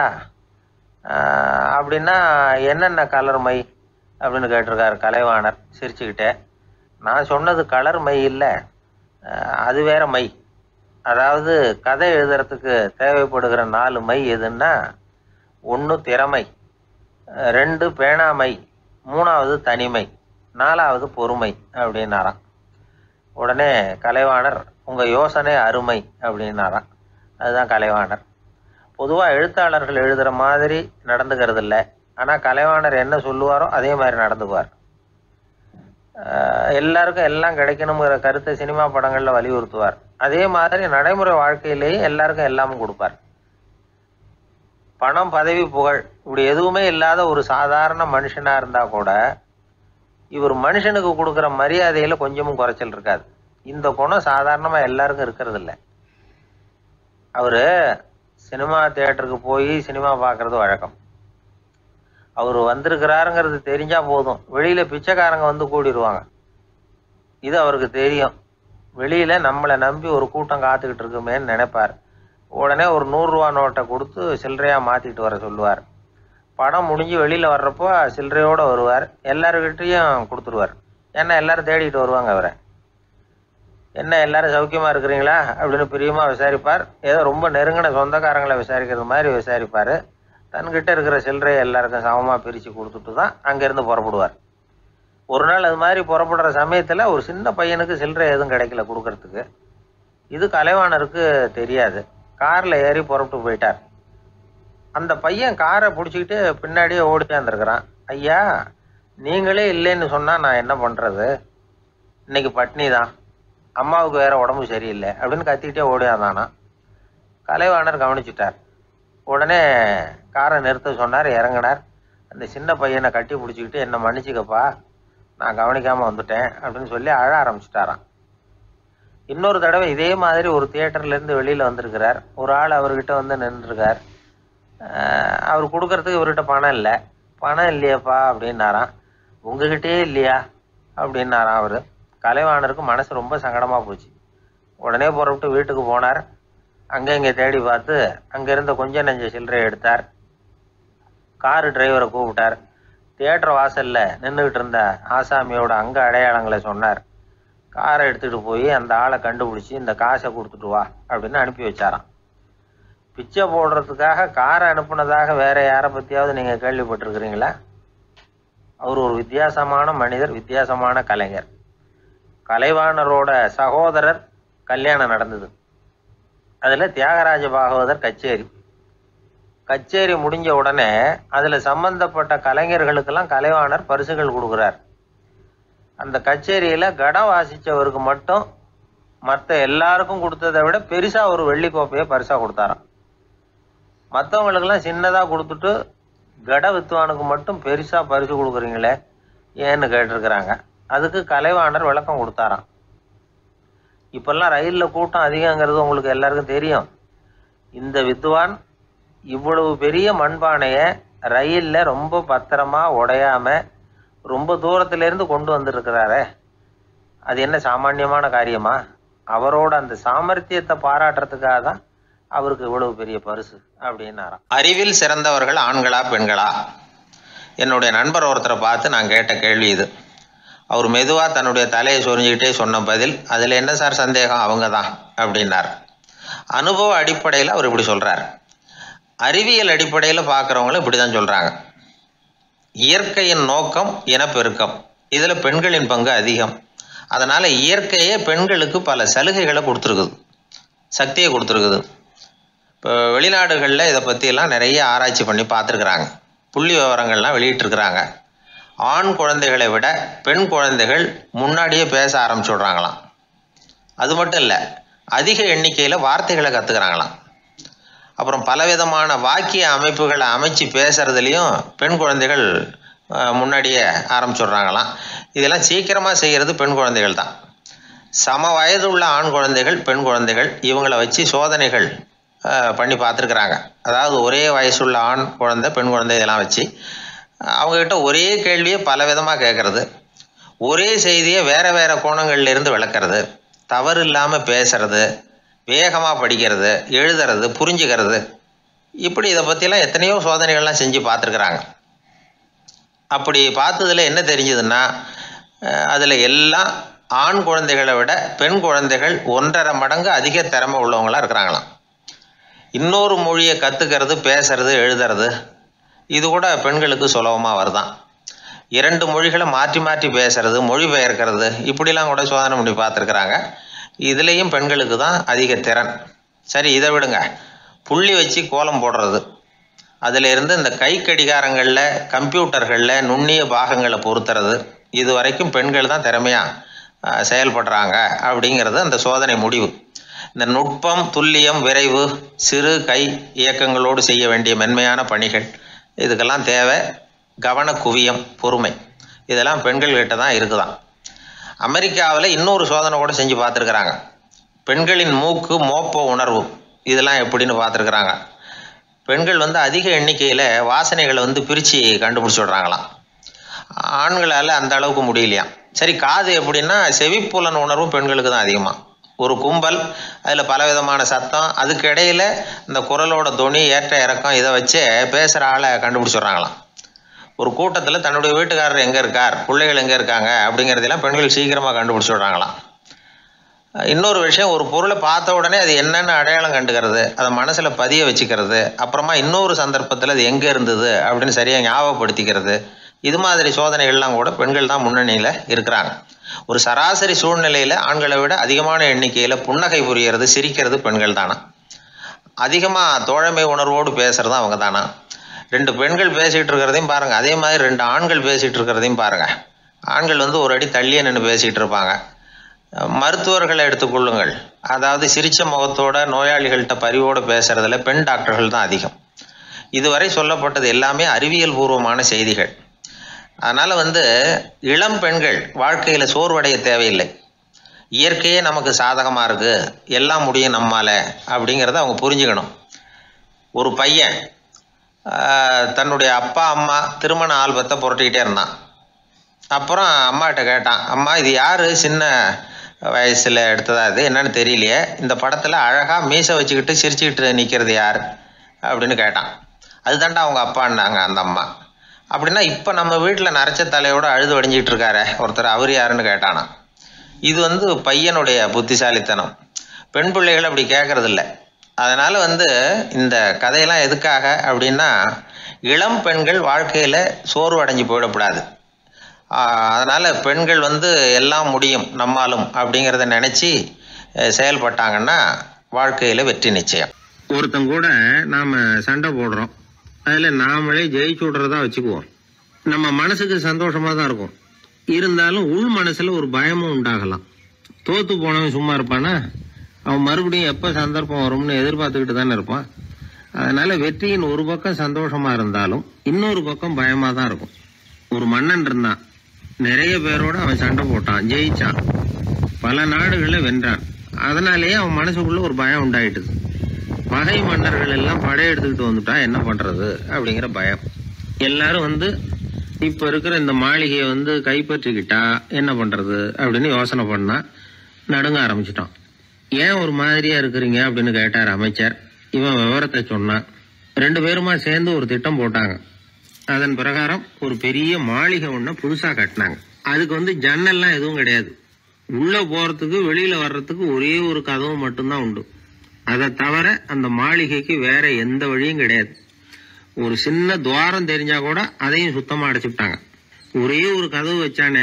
அப்படின்னா என்னென்ன கலர் மை அப்படின்னு கேட்டிருக்காரு கலைவாணர் சிரிச்சுக்கிட்டே. நான் சொன்னது கலர் மை இல்லை, அது வேற மை. அதாவது கதை எழுதுறதுக்கு தேவைப்படுகிற நாலு மை எதுன்னா, ஒன்று திறமை, ரெண்டு பேணாமை, மூணாவது தனிமை, நாலாவது பொறுமை அப்படின்னாராம். உடனே கலைவாணர், உங்கள் யோசனை அருமை அப்படின்னாராம். அதுதான் கலைவாணர். பொதுவாக எழுத்தாளர்கள் எழுதுகிற மாதிரி நடந்துக்கிறது இல்லை. ஆனால் கலைவாணர் என்ன சொல்லுவாரோ அதே மாதிரி நடந்துக்குவார். எல்லாருக்கும் எல்லாம் கிடைக்கணுங்கிற கருத்தை சினிமா படங்களில் வலியுறுத்துவார். அதே மாதிரி நடைமுறை வாழ்க்கையிலேயே எல்லாருக்கும் எல்லாமும் கொடுப்பார். பணம், பதவி, புகழ் இப்படி எதுவுமே இல்லாத ஒரு சாதாரண மனுஷனாக இருந்தால் கூட இவர் மனுஷனுக்கு கொடுக்குற மரியாதையில் கொஞ்சமும் குறைச்சல் இருக்காது. இந்த குணம் சாதாரணமாக எல்லாருக்கும் இருக்கிறது இல்லை. அவர் சினிமா தியேட்டருக்கு போய் சினிமா பார்க்குறது வழக்கம். அவர் வந்திருக்கிறாருங்கிறது தெரிஞ்சால் போதும், வெளியில் பிச்சைக்காரங்க வந்து கூடிடுவாங்க. இது அவருக்கு தெரியும். வெளியில் நம்மளை நம்பி ஒரு கூட்டம் காத்துக்கிட்டு இருக்குமேன்னு நினைப்பார். உடனே ஒரு நூறுரூவா நோட்டை கொடுத்து சில்லறையாக மாற்றிட்டு வர சொல்லுவார். படம் முடிஞ்சு வெளியில் வர்றப்போ சில்லறையோடு வருவார். எல்லாருக்கிட்டையும் கொடுத்துருவார். ஏன்னா எல்லோரும் தேடிட்டு வருவாங்க அவரை. என்ன எல்லாரும் சௌக்கியமாக இருக்கிறீங்களா அப்படின்னு பிரியமாக விசாரிப்பார். ஏதோ ரொம்ப நெருங்கின சொந்தக்காரங்களை விசாரிக்கிறது மாதிரி விசாரிப்பார். தன்கிட்ட இருக்கிற சில்லறையை எல்லாருக்கும் சமமாக பிரித்து கொடுத்துட்டு தான் அங்கேருந்து புறப்படுவார். ஒரு நாள் அது மாதிரி புறப்படுற சமயத்தில் ஒரு சின்ன பையனுக்கு சில்லறை எதுவும் கிடைக்கல கொடுக்கறதுக்கு. இது கலைவாணருக்கு தெரியாது. காரில் ஏறி புறப்பட்டு போயிட்டார். அந்த பையன் காரை பிடிச்சிக்கிட்டு பின்னாடியே ஓடிச்சாந்துருக்கிறான். ஐயா, நீங்களே இல்லைன்னு சொன்னால் நான் என்ன பண்ணுறது, இன்னைக்கு பட்னி தான், அம்மாவுக்கு வேற உடம்பு சரியில்லை அப்படின்னு கத்திக்கிட்டே ஓடியாந்தானா. கலைவாணர் கவனிச்சுட்டார். உடனே காரை நிறுத்த சொன்னார், இறங்கினார். அந்த சின்ன பையனை கட்டி பிடிச்சிக்கிட்டு, என்னை மன்னிச்சுக்கப்பா, நான் கவனிக்காமல் வந்துட்டேன் அப்படின்னு சொல்லி அழ ஆரம்பிச்சிட்டாராம். இன்னொரு தடவை இதே மாதிரி ஒரு தியேட்டர்லேருந்து வெளியில் வந்திருக்கிறார். ஒரு ஆள் அவர்கிட்ட வந்து நின்றுருக்கார். அவர் கொடுக்கறதுக்கு இவர்கிட்ட பணம் இல்லை. பணம் இல்லையாப்பா அப்படின்னாராம். உங்ககிட்டே இல்லையா அப்படின்னாராம் அவர். கலைவாணருக்கு மனசு ரொம்ப சங்கடமாக போச்சு. உடனே புறப்பட்டு வீட்டுக்கு போனார். அங்கே இங்கே தேடி பார்த்து அங்கே இருந்த கொஞ்சம் நெஞ்ச சில்லறையை எடுத்தார். காரு டிரைவரை கூப்பிட்டார். தியேட்டர் வாசலில் நின்றுக்கிட்டு இருந்த ஆசாமியோட அங்க அடையாளங்களை சொன்னார். காரை எடுத்துகிட்டு போய் அந்த ஆளை கண்டுபிடிச்சி இந்த காசை கொடுத்துட்டு வா அப்படின்னு அனுப்பி வச்சாராம். பிச்சை போடுறதுக்காக காரை அனுப்புனதாக வேற யாரை பற்றியாவது நீங்கள் கேள்விப்பட்டிருக்கிறீங்களா? அவர் ஒரு வித்தியாசமான மனிதர், வித்தியாசமான கலைஞர். கலைவாணரோட சகோதரர் கல்யாணம் நடந்தது. அதில் தியாகராஜ பாகவதர் கச்சேரி கச்சேரி முடிஞ்ச உடனே அதில் சம்பந்தப்பட்ட கலைஞர்களுக்கெல்லாம் கலைவாணர் பரிசுகள் கொடுக்குறார். அந்த கச்சேரியில் கடம் வாசித்தவருக்கு மட்டும் மற்ற எல்லாருக்கும் கொடுத்ததை விட பெருசாக ஒரு வெள்ளி கோப்பையை பரிசாக கொடுத்தாராம். மற்றவங்களுக்கெல்லாம் சின்னதாக கொடுத்துட்டு கட வித்துவானுக்கு மட்டும் பெருசாக பரிசு கொடுக்குறீங்களே ஏன்னு கேட்டிருக்கிறாங்க. அதுக்கு கலைவாணர் விளக்கம் கொடுத்தாராம். இப்பெல்லாம் ரயிலில் கூட்டம் அதிகங்கிறது உங்களுக்கு எல்லாருக்கும் தெரியும். இந்த வித்வான் இவ்வளவு பெரிய மண்பானையை ரயிலில் ரொம்ப பத்திரமா உடையாம ரொம்ப தூரத்திலேருந்து கொண்டு வந்திருக்கிறாரே, அது என்ன சாமானியமான காரியமா? அவரோட அந்த சாமர்த்தியத்தை பாராட்டுறதுக்காக தான் அவருக்கு இவ்வளவு பெரிய பரிசு அப்படின்னாராம். அறிவில் சிறந்தவர்கள் ஆண்களா பெண்களா? என்னுடைய நண்பர் ஒருத்தரை பார்த்து நான் கேட்ட கேள்வி இது. அவர் மெதுவாக தன்னுடைய தலையை சொரிஞ்சுக்கிட்டே சொன்ன பதில், அதில் என்ன சார் சந்தேகம், அவங்க தான் அப்படின்னார். அனுபவ அடிப்படையில் அவர் இப்படி சொல்கிறார். அறிவியல் அடிப்படையில் பார்க்குறவங்களும் இப்படி தான் சொல்கிறாங்க. இயற்கையின் நோக்கம் இனப்பெருக்கம், இதில் பெண்களின் பங்கு அதிகம். அதனால் இயற்கையே பெண்களுக்கு பல சலுகைகளை கொடுத்துருக்குது, சக்தியை கொடுத்துருக்குது. இப்போ வெளிநாடுகளில் இதை பற்றியெல்லாம் நிறைய ஆராய்ச்சி பண்ணி பார்த்துருக்குறாங்க, புள்ளி விவரங்கள்லாம் வெளியிட்டிருக்கிறாங்க. ஆண் குழந்தைகளை விட பெண் குழந்தைகள் முன்னாடியே பேச ஆரம்பிச்சுடுறாங்களாம். அது மட்டும் இல்லை, அதிக எண்ணிக்கையில் வார்த்தைகளை கற்றுக்கிறாங்களாம். அப்புறம் பலவிதமான வாக்கிய அமைப்புகளை அமைச்சு பேசுறதுலேயும் பெண் குழந்தைகள் முன்னாடியே ஆரம்பிச்சுடுறாங்களாம். இதெல்லாம் சீக்கிரமாக செய்கிறது பெண் குழந்தைகள் தான். சம வயது உள்ள ஆண் குழந்தைகள், பெண் குழந்தைகள், இவங்களை வச்சு சோதனைகள் பண்ணி பார்த்துருக்குறாங்க. அதாவது ஒரே வயசுள்ள ஆண் குழந்தை, பெண் குழந்தை இதெல்லாம் வச்சு அவங்கக்கிட்ட ஒரே கேள்வியை பல விதமாக கேட்குறது, ஒரே செய்தியை வேறு வேறு கோணங்கள்லேருந்து விளக்கிறது, தவறு இல்லாமல் பேசுறது, வேகமாக படிக்கிறது, எழுதுறது, புரிஞ்சுக்கிறது, இப்படி இதை பற்றிலாம் எத்தனையோ சோதனைகள்லாம் செஞ்சு பார்த்துருக்குறாங்க. அப்படி பார்த்ததில் என்ன தெரிஞ்சதுன்னா, அதில் எல்லாம் ஆண் குழந்தைகளை விட பெண் குழந்தைகள் ஒன்றரை மடங்கு அதிக திறமை உள்ளவங்களாக இருக்கிறாங்களாம். இன்னொரு மொழியை கற்றுக்கிறது, பேசுறது, எழுதுறது, இது கூட பெண்களுக்கு சுலபமாக வருதான். இரண்டு மொழிகளை மாற்றி மாற்றி பேசுறது, மொழிபெயர்க்கிறது, இப்படிலாம் கூட சோதனை பண்ணி பார்த்துருக்குறாங்க. இதுலேயும் பெண்களுக்கு தான் அதிக திறன். சரி, இதை விடுங்க. புள்ளி வச்சு கோலம் போடுறது, அதில் இருந்து இந்த கை கடிகாரங்களில், கம்ப்யூட்டர்களில் நுண்ணிய பாகங்களை பொருத்துறது, இது வரைக்கும் பெண்கள் தான் திறமையாக செயல்படுறாங்க அப்படிங்கிறது அந்த சோதனை முடிவு. இந்த நுட்பம், துல்லியம், விரைவு, சிறு கை இயக்கங்களோடு செய்ய வேண்டிய மென்மையான பணிகள், இதுக்கெல்லாம் தேவை கவன குவியம், பொறுமை, இதெல்லாம் பெண்கள்கிட்ட தான் இருக்குதான். அமெரிக்காவில் இன்னொரு சோதனை கூட செஞ்சு பார்த்துருக்குறாங்க. பெண்களின் மூக்கு மோப்ப உணர்வு, இதெல்லாம் எப்படின்னு பார்த்துருக்குறாங்க. பெண்கள் வந்து அதிக எண்ணிக்கையில் வாசனைகளை வந்து பிரித்து கண்டுபிடிச்சி விட்றாங்களாம். ஆண்களால் அந்த அளவுக்கு முடியலையாம். சரி, காது எப்படின்னா செவிப்புலன் உணர்வும் பெண்களுக்கு தான் அதிகமாக. ஒரு கும்பல், அதில் பலவிதமான சத்தம், அதுக்கு இடையில் இந்த குரலோட தொனி, ஏற்ற இறக்கம், இதை வச்சே பேசுகிற ஆளை கண்டுபிடிச்சிடுறாங்களாம். ஒரு கூட்டத்தில் தன்னுடைய வீட்டுக்காரர் எங்கே இருக்கார், பிள்ளைகள் எங்கே இருக்காங்க அப்படிங்கிறதெல்லாம் பெண்கள் சீக்கிரமாக கண்டுபிடிச்சி விட்றாங்களாம். இன்னொரு விஷயம், ஒரு பொருளை பார்த்த உடனே அது என்னென்னு அடையாளம் கண்டுக்கிறது, அதை மனசில் பதிய வச்சுக்கிறது, அப்புறமா இன்னொரு சந்தர்ப்பத்தில் அது எங்கே இருந்தது அப்படின்னு சரியாக ஞாபகப்படுத்திக்கிறது, இது மாதிரி சோதனைகள்லாம் கூட பெண்கள் தான் முன்னணியில் இருக்கிறாங்க. ஒரு சராசரி சூழ்நிலையில் ஆண்களை விட அதிகமான எண்ணிக்கையில் புன்னகை புரியறது, சிரிக்கிறது பெண்கள் தானா. அதிகமாக தோழமை உணர்வோடு பேசுறது அவங்க தானா. ரெண்டு பெண்கள் பேசிகிட்டு இருக்கிறதையும் பாருங்கள், அதே மாதிரி ரெண்டு ஆண்கள் பேசிகிட்டு இருக்கிறதையும் பாருங்கள். ஆண்கள் வந்து ஒரு அடி தள்ளியே நின்று பேசிகிட்டு இருப்பாங்க. மருத்துவர்களை எடுத்துக்கொள்ளுங்கள், அதாவது சிரிச்ச முகத்தோட நோயாளிகள்கிட்ட பரிவோடு பேசுறதுல பெண் டாக்டர்கள் தான் அதிகம். இதுவரை சொல்லப்பட்டது எல்லாமே அறிவியல் பூர்வமான செய்திகள். அதனால் வந்து இளம் பெண்கள் வாழ்க்கையில் சோர்வடைய தேவையில்லை. இயற்கையே நமக்கு சாதகமாக இருக்குது, எல்லாம் முடியும் நம்மால் அப்படிங்கிறத அவங்க புரிஞ்சுக்கணும். ஒரு பையன் தன்னுடைய அப்பா அம்மா திருமண ஆல்பத்தை புரட்டிக்கிட்டே இருந்தான். அப்புறம் அம்மாகிட்ட கேட்டான், அம்மா இது யார் சின்ன வயசில் எடுத்ததா, இது என்னன்னு தெரியலையே, இந்த படத்தில் அழகாக மீசை வச்சுக்கிட்டு சிரிச்சுக்கிட்டு நிற்கிறது யார் அப்படின்னு கேட்டான். அதுதான்டா அவங்க அப்பான்னாங்க அந்த அம்மா. அப்படின்னா இப்போ நம்ம வீட்டில் நரைச்ச தலையோடு அழுது வடிஞ்சிக்கிட்டு இருக்காரு ஒருத்தர், அவர் யாருன்னு கேட்டானா. இது வந்து பையனுடைய புத்திசாலித்தனம். பெண் பிள்ளைகள் அப்படி கேட்கறதில்ல. அதனால் வந்து இந்த கதையெல்லாம் எதுக்காக அப்படின்னா, இளம் பெண்கள் வாழ்க்கையில் சோர்வு அடைஞ்சு போயிடக்கூடாது. அதனால் பெண்கள் வந்து எல்லாம் முடியும் நம்மாலும் அப்படிங்கிறத நினச்சி செயல்பட்டாங்கன்னா வாழ்க்கையில் வெற்றி நிச்சயம். ஒருத்தங்க கூட நாம் சண்டை போடுறோம், அதில் நாமளே ஜெயிச்சு விட்றதா வச்சுக்குவோம். நம்ம மனசுக்கு சந்தோஷமாக தான் இருக்கும், இருந்தாலும் உள் மனசில் ஒரு பயமும் உண்டாகலாம். தோற்று போனவன் சும்மா இருப்பானா? அவன் மறுபடியும் எப்போ சந்தர்ப்பம் வரும்னு எதிர்பார்த்துக்கிட்டு தானே இருப்பான். அதனால் வெற்றியின் ஒரு பக்கம் சந்தோஷமாக இருந்தாலும் இன்னொரு பக்கம் பயமாக தான் இருக்கும். ஒரு மன்னன் இருந்தான், நிறைய பேரோட அவன் சண்டை போட்டான், ஜெயிச்சான், பல நாடுகளை வென்றான். அதனாலேயே அவன் மனசுக்குள்ள ஒரு பயம் உண்டாயிட்டுது. பகை மன்னர்கள் எல்லாம் படையெடுத்துக்கிட்டு வந்துட்டா என்ன பண்றது அப்படிங்கிற பயம். எல்லாரும் வந்து இப்ப இருக்கிற இந்த மாளிகையை வந்து கைப்பற்றிக்கிட்டா என்ன பண்றது அப்படின்னு யோசனை பண்ணா நடுங்க ஆரம்பிச்சிட்டான். ஏன் ஒரு மாதிரியா இருக்கிறீங்க அப்படின்னு கேட்டார் அமைச்சர். இவன் விவரத்தை சொன்னான். ரெண்டு பேருமா சேர்ந்து ஒரு திட்டம் போட்டாங்க. அதன் பிரகாரம் ஒரு பெரிய மாளிகை ஒண்ணு புதுசா கட்டினாங்க. அதுக்கு வந்து ஜன்னல்லாம் எதுவும் கிடையாது. உள்ள போறதுக்கு வெளியில வர்றதுக்கு ஒரே ஒரு கதவு மட்டும்தான் உண்டு. அதை தவிர அந்த மாளிகைக்கு வேற எந்த வழியும் கிடையாது. ஒரு சின்ன துவாரம் தெரிஞ்சா கூட அதையும் சுத்தமா அடைச்சுட்டாங்க. ஒரே ஒரு கதவு வச்சானே,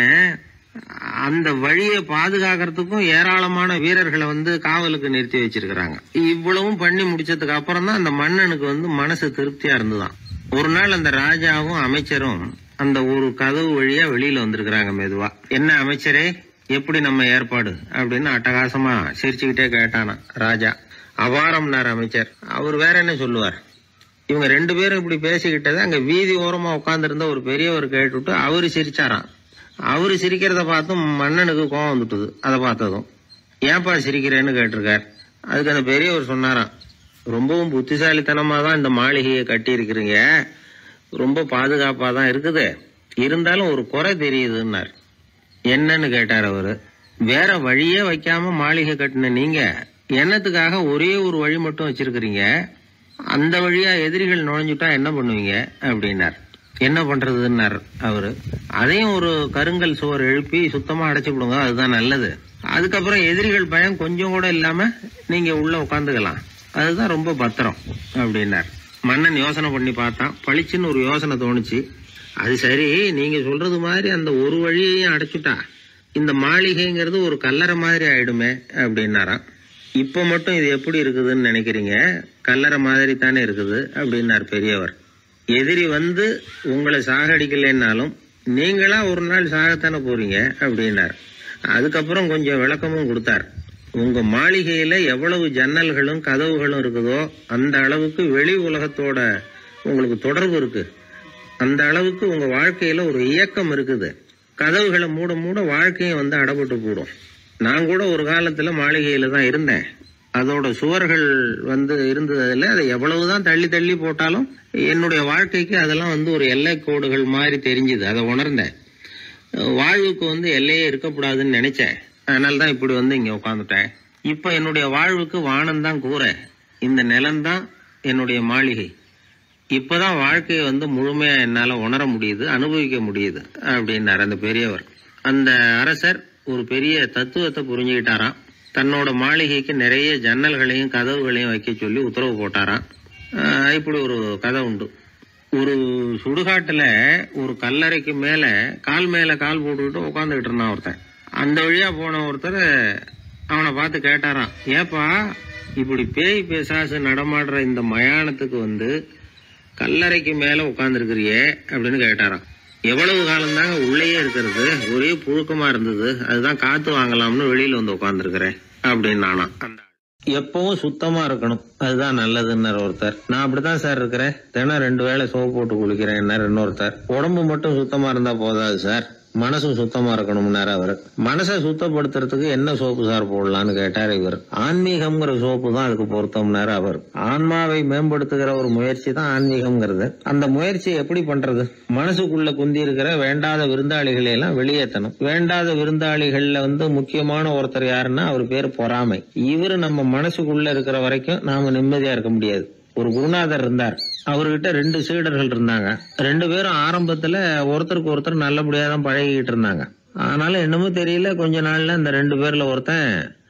அந்த வழியை பாதுகாக்கிறதுக்கும் ஏராளமான வீரர்களை வந்து காவலுக்கு நிறுத்தி வச்சிருக்கிறாங்க. இவ்வளவும் பண்ணி முடிச்சதுக்கு அப்புறம் தான் அந்த மன்னனுக்கு வந்து மனசு திருப்தியா இருந்துதான். ஒரு நாள் அந்த ராஜாவும் அமைச்சரும் அந்த ஒரு கதவு வழியா வெளியில வந்திருக்கிறாங்க மெதுவா. என்ன அமைச்சரே, எப்படி நம்ம ஏற்பாடு அப்படின்னு அட்டகாசமா சிரிச்சுக்கிட்டே கேட்டானா ராஜா. அபாரம்னார் அமைச்சர். அவர் வேற என்ன சொல்லுவார்? இவங்க ரெண்டு பேரும் இப்படி பேசிக்கிட்டதை அங்க வீதி ஓரமா உட்கார்ந்து இருந்த ஒரு பெரியவர் கேட்டுவிட்டு அவரு சிரிச்சாராம். அவரு சிரிக்கிறத பார்த்தும் மன்னனுக்கு கோவம் வந்துட்டுது. அதை பார்த்ததும் ஏன்பா சிரிக்கிறேன்னு கேட்டிருக்கார். அதுக்கு அந்த பெரியவர் சொன்னாராம், ரொம்பவும் புத்திசாலித்தனமா தான் இந்த மாளிகையை கட்டி இருக்கிறீங்க, ரொம்ப பாதுகாப்பா தான் இருக்குது, இருந்தாலும் ஒரு குறை தெரியுதுன்னார். என்னன்னு கேட்டார் அவரு. வேற வழியே வைக்காம மாளிகை கட்டின நீங்க என்னத்துக்காக ஒரே ஒரு வழி மட்டும் வச்சிருக்கிறீங்க? அந்த வழியா எதிரிகள் நுழைஞ்சுட்டா என்ன பண்ணுவீங்க அப்படின்னார். என்ன பண்றதுன்னார் அவரு. அதையும் ஒரு கருங்கல் சுவர் எழுப்பி சுத்தமா அடைச்சு விடுங்க, அதுதான் நல்லது. அதுக்கப்புறம் எதிரிகள் பயம் கொஞ்சம் கூட இல்லாம நீங்க உள்ள உட்காந்துக்கலாம், அதுதான் ரொம்ப பத்திரம் அப்படின்னார். மன்னன் யோசனை பண்ணி பார்த்தான். பளிச்சுன்னு ஒரு யோசனை தோணுச்சு. அது சரி, நீங்க சொல்றது மாதிரி அந்த ஒரு வழியையும் அடைச்சுட்டா இந்த மாளிகைங்கிறது ஒரு கல்லறை மாதிரி ஆயிடுமே அப்படின்னாராம். இப்ப மட்டும் இது எப்படி இருக்குதுன்னு நினைக்கிறீங்க? கல்லறை மாதிரி தானே இருக்குது அப்படின்னார் பெரியவர். எதிரி வந்து உங்களை சாகடிக்கலைன்னாலும் நீங்களா ஒரு நாள் சாகத்தானே போறீங்க அப்படின்னார். அதுக்கப்புறம் கொஞ்சம் விளக்கமும் கொடுத்தார். உங்க மாளிகையில எவ்வளவு ஜன்னல்களும் கதவுகளும் இருக்குதோ அந்த அளவுக்கு வெளி உலகத்தோட உங்களுக்கு தொடர்பு இருக்கு. அந்த அளவுக்கு உங்க வாழ்க்கையில ஒரு இயக்கம் இருக்குது. கதவுகளை மூட மூட வாழ்க்கையும் வந்து அடப்பட்டு போடும். நான் கூட ஒரு காலத்துல மாளிகையில தான் இருந்தேன். அதோட சுவர்கள் வந்து இருந்ததுல அதை எவ்வளவுதான் தள்ளி தள்ளி போட்டாலும் என்னுடைய வாழ்க்கைக்கு அதெல்லாம் வந்து ஒரு எல்லை கோடுகள் மாதிரி தெரிஞ்சுது. அதை உணர்ந்தேன். வாழ்வுக்கு வந்து எல்லையே இருக்கக்கூடாதுன்னு நினைச்சேன். அதனால்தான் இப்படி வந்து இங்க உட்காந்துட்டேன். இப்ப என்னுடைய வாழ்வுக்கு வானம்தான் கூரை, இந்த நிலம்தான் என்னுடைய மாளிகை. இப்பதான் வாழ்க்கையை வந்து முழுமையா என்னால உணர முடியுது, அனுபவிக்க முடியுது அப்படின்னார் அந்த பெரியவர். அந்த அரசர் ஒரு பெரிய தத்துவத்தை புரிஞ்சுக்கிட்டாராம். தன்னோட மாளிகைக்கு நிறைய ஜன்னல்களையும் கதவுகளையும் வைக்க சொல்லி உத்தரவு போட்டாராம். இப்படி ஒரு கதை உண்டு. ஒரு சுடுகாட்டுல ஒரு கல்லறைக்கு மேல கால் மேல கால் போட்டுக்கிட்டு உட்காந்துக்கிட்டு இருந்தான் ஒருத்தன். அந்த வழியா போன ஒருத்தர் அவனை பார்த்து கேட்டாராம், ஏப்பா இப்படி பேய் பேசாசு நடமாடுற இந்த மயானத்துக்கு வந்து கல்லறைக்கு மேல உட்கார்ந்துருக்கிறியே அப்படின்னு கேட்டாராம். எவ்வளவு காலம் தாங்க உள்ளேயே இருக்கிறது, ஒரே புழுக்கமா இருந்தது, அதுதான் காத்து வாங்கலாம்னு வெளியில வந்து உட்கார்ந்துருக்கிறேன் அப்படின்னு நானா. எப்பவும் சுத்தமா இருக்கணும், அதுதான் நல்லதுன்னு ஒருத்தர். நான் அப்படித்தான் சார் இருக்கிறேன், தினம் ரெண்டு வேளை சோப்பு போட்டு குளிக்கிறேன் இன்னொருத்தர். உடம்பு மட்டும் சுத்தமா இருந்தா போதாது சார், மனசும் சுத்தமா இருக்கணும்னாரு அவரு. மனசை சுத்தப்படுத்துறதுக்கு என்ன சோப்பு சார் போடலான்னு கேட்டாரு இவர். ஆன்மீகம்ங்கிற சோப்பு தான் அதுக்கு பொருத்தம்னாரு அவர். ஆன்மாவை மேம்படுத்துகிற ஒரு முயற்சி தான் ஆன்மீகம்ங்கிறது. அந்த முயற்சியை எப்படி பண்றது? மனசுக்குள்ள குந்தி இருக்கிற வேண்டாத விருந்தாளிகளை எல்லாம் வெளியேற்றணும். வேண்டாத விருந்தாளிகள்ல வந்து முக்கியமான ஒருத்தர் யாருன்னா அவர் பேர் பொறாமை. இவரு நம்ம மனசுக்குள்ள இருக்கிற வரைக்கும் நாம நிம்மதியா இருக்க முடியாது. ஒரு குருநாதர் இருந்தார், அவர்கிட்ட ரெண்டு சீடர்கள் இருந்தாங்க. ரெண்டு பேரும் ஆரம்பத்துல ஒருத்தருக்கு ஒருத்தர் நல்லபடியா தான் பழகிட்டு இருந்தாங்க. ஆனாலும் என்னமோ தெரியல, கொஞ்ச நாள்ல இந்த ரெண்டு பேர்ல ஒருத்தன்